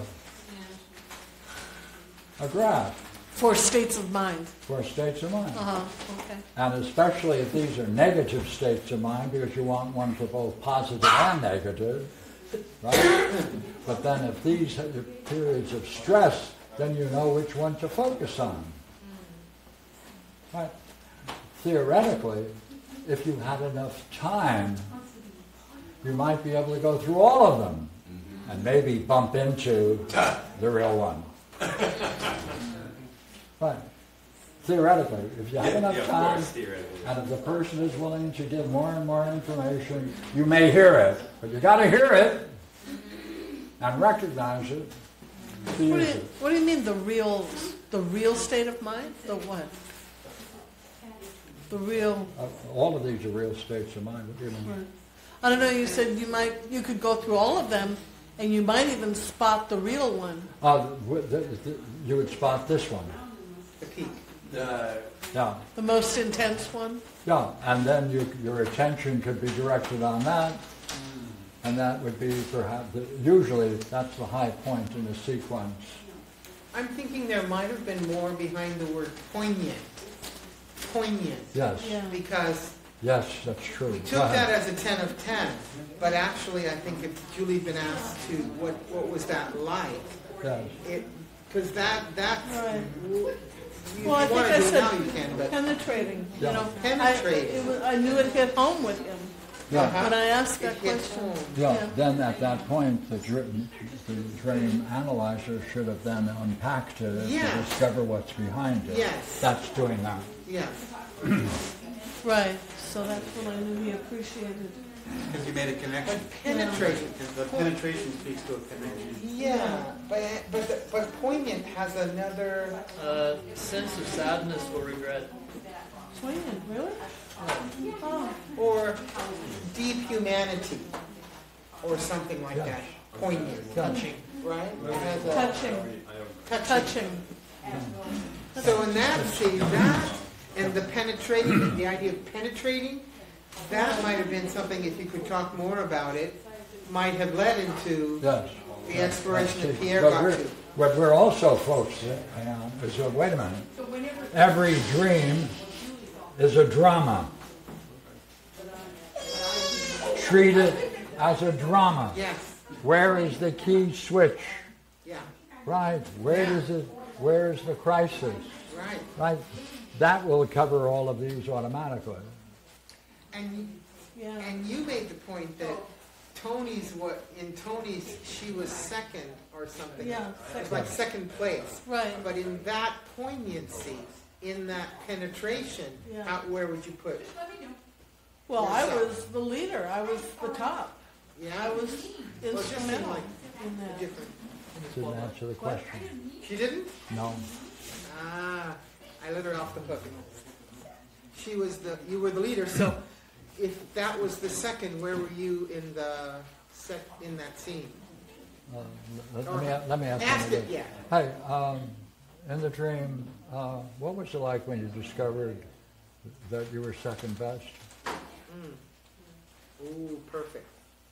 graph For states of mind. for states of mind. Uh-huh, okay. And especially if these are negative states of mind, because you want one for both positive and negative, right? But then if these are periods of stress, then you know which one to focus on. Right? Theoretically, if you had enough time, you might be able to go through all of them and maybe bump into the real one. Right. Theoretically, if you have enough of time, course, theoretically. and if the person is willing to give more and more information, you may hear it, but you got to hear it and recognize it to use it. What do you mean the real state of mind? The what? The real. All of these are real states of mind. What do you mean? I don't know. You said you could go through all of them, and you might even spot the real one. You would spot this one. The peak. Yeah. The most intense one. Yeah, and then your attention could be directed on that, and that would be perhaps, usually that's the high point in the sequence. I'm thinking there might have been more behind the word poignant. Poignant. Yes, Yeah. Because yes, that's true. we Go took ahead. that as a 10 of 10, but actually I think if Julie'd been asked to, what was that like? Yes. Because that's, Right. you Well, I think want I to do it now, said you can, but penetrating. Yeah. You know, Penetrating. I knew it hit home with him Yeah. when I asked that it hit question. home. Yeah, Yeah. then at that point, the dream analyzer should have then unpacked it to Yes. discover what's behind it. Yes. That's doing that. Yes. Right, so that's when I knew he appreciated. Because you made a connection. Penetration. Because the penetration speaks to a connection. Yeah, but poignant has another. Sense of sadness or regret. Poignant, really? Oh, Or deep humanity, or something like that. Poignant, Touching. right? It has a- touching, touching. So in that, see, that and the penetrating, the idea of penetrating, that might have been something, if you could talk more about it, might have led into Yes. the exploration that Pierre But got we're- to. But we're also, folks, so wait a minute. Every dream is a drama. Treat it as a drama. Yes, Where is the key switch? yeah, Right. Where's the crisis? right. Right. That will cover all of these automatically. And Yeah. and you made the point that Tony's she was second or something. Yeah, It was like second place. Right. But in that poignancy, in that penetration, Yeah. where would you put it? Well, I was the leader. I was the top. Yeah, I was Well, it just seemed instrumental like in a that. different. Didn't answer the question. She didn't? No. Ah, I let her off the hook. You were the leader. So, if that was the second, where were you in in that scene? Let me ask Ask you it, this. yeah. Hey, in the dream, what was it like when you discovered that you were second best? Ooh, perfect.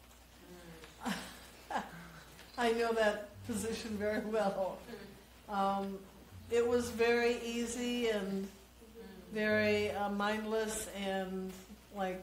I know that position very well. It was very easy and very mindless and like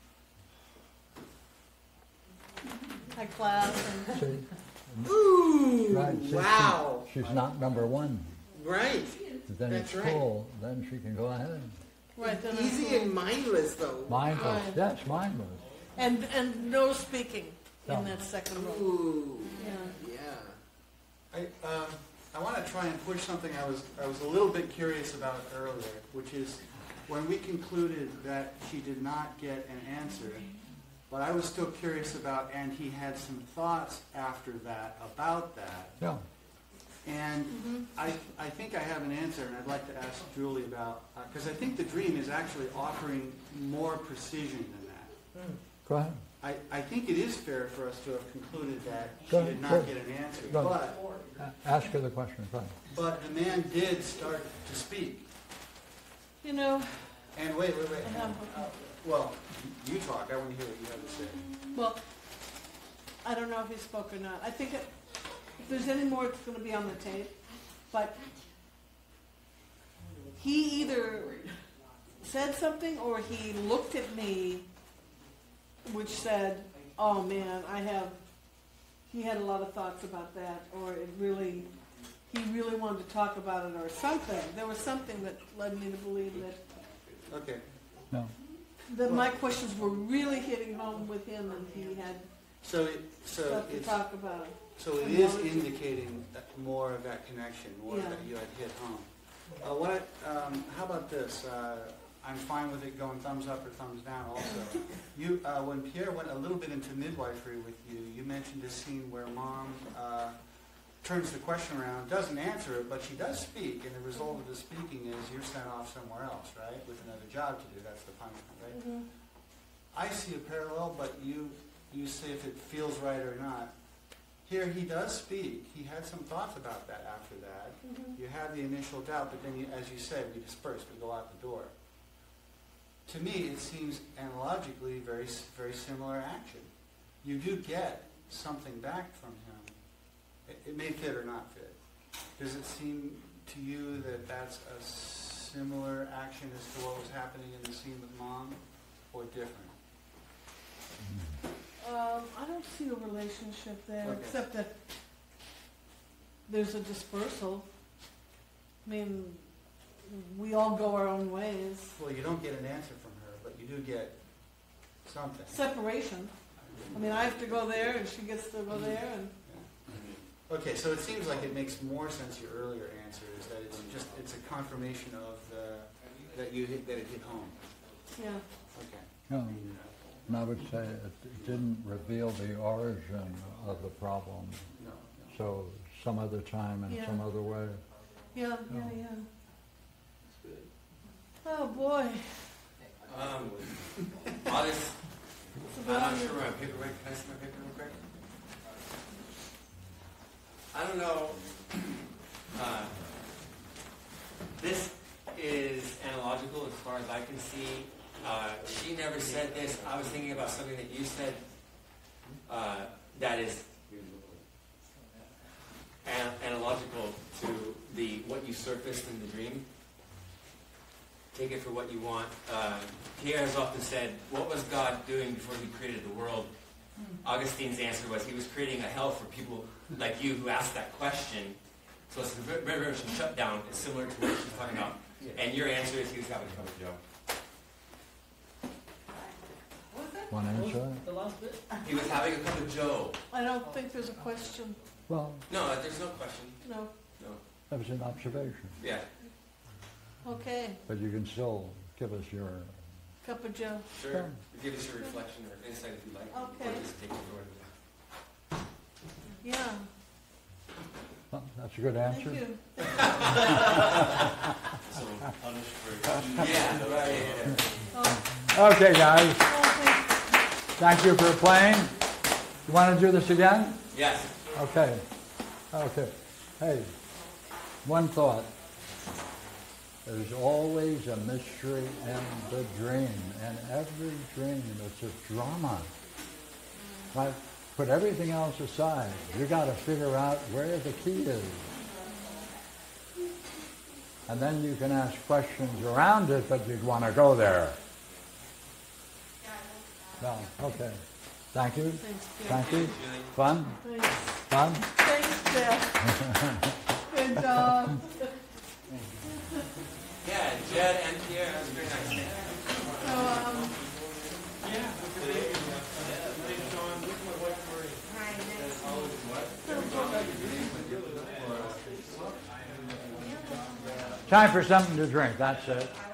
high class. And See? Ooh, Right. See, wow. She's not number one. Right. Then That's it's right. full. Then she can go ahead. right, then Easy and mindless, though. Mindless. Right. Yes, mindless. and no speaking No. in that second role. Ooh, Yeah. yeah. I want to try and push something I was a little bit curious about earlier, which is when we concluded that she did not get an answer, but I was still curious about, and he had some thoughts after that about that. Yeah. And I think I have an answer, and I'd like to ask Julie about, because I think the dream is actually offering more precision than that. Go ahead. I think it is fair for us to have concluded that she Go did ahead, not go get an answer. Go ahead. But Ask her the question. Go ahead. the man did start to speak. You know, And wait. I have, Well, you talk. I want to hear what you have to say. well, I don't know if he spoke or not. I think if there's any more, it's going to be on the tape. But he either said something or he looked at me, which said, "Oh man, he had a lot of thoughts about that," or he really wanted to talk about it, or something. There was something that led me to believe Okay. No. that my questions were really hitting home with him, and he had So stuff to it's talk about. so it is indicating more of that connection, more Yeah. that you had hit home. How about this? I'm fine with it going thumbs up or thumbs down. Also, when Pierre went a little bit into midwifery with you, you mentioned this scene where mom turns the question around, doesn't answer it, but she does speak, and the result of the speaking is you're sent off somewhere else, right, with another job to do. That's the punishment, right? Mm-hmm. I see a parallel, but you say if it feels right or not. Here he does speak. He had some thoughts about that after that. Mm-hmm. You had the initial doubt, but then, as you said, we disperse. We go out the door. To me, it seems analogically very, very similar action. You do get something back from him. It may fit or not fit. Does it seem to you that that's a similar action as to what was happening in the scene with mom, or different? I don't see a relationship there, Okay. except that there's a dispersal. I mean, we all go our own ways. Well, you don't get an answer from her, but you do get something. Separation. I mean, I have to go there, and she gets to go there, and Okay, so it seems like it makes more sense, your earlier answer, is that it's a confirmation of that it hit home. Yeah. Okay. No. And I would say it didn't reveal the origin of the problem. No. So some other time and Yeah. some other way. Yeah, yeah, yeah. Oh, boy. I'll just, I'm not sure my paperwork, can I see my paper real quick? I don't know, this is analogical as far as I can see. She never said this. I was thinking about something that you said that is analogical to what you surfaced in the dream. Take it for what you want. Pierre has often said, what was God doing before he created the world? Augustine's answer was he was creating a hell for people like you who asked that question. So it's a very much a shutdown. It's similar to what she's talking about. And your answer is he was having a cup of Joe. Want to answer that? The last bit? He was having a cup of Joe. I don't think there's a question. Well, No, there's no question. No. No. that was an observation. Yeah. Okay. But you can still give us your... Cup of Joe. Sure. Give us your reflection or insight if you like. Okay. Or just take it for what it is. Yeah. Well, that's a good answer. Thank you. So punished for. Yeah, right. Oh, Okay, guys. oh, Thank you for playing. You want to do this again? Yes. Okay. Okay. Hey, one thought. There's always a mystery in the dream. And every dream is a drama. Right? Put everything else aside. You got to figure out where the key is. And then you can ask questions around it, but you'd want to go there. No, okay. Thank you. Thanks, Jeff. Thank you. Fun? Thanks. Fun? Thanks, Jeff. Good job. Yeah, Jed and Pierre, that was very nice. So, Time for something to drink, that's it.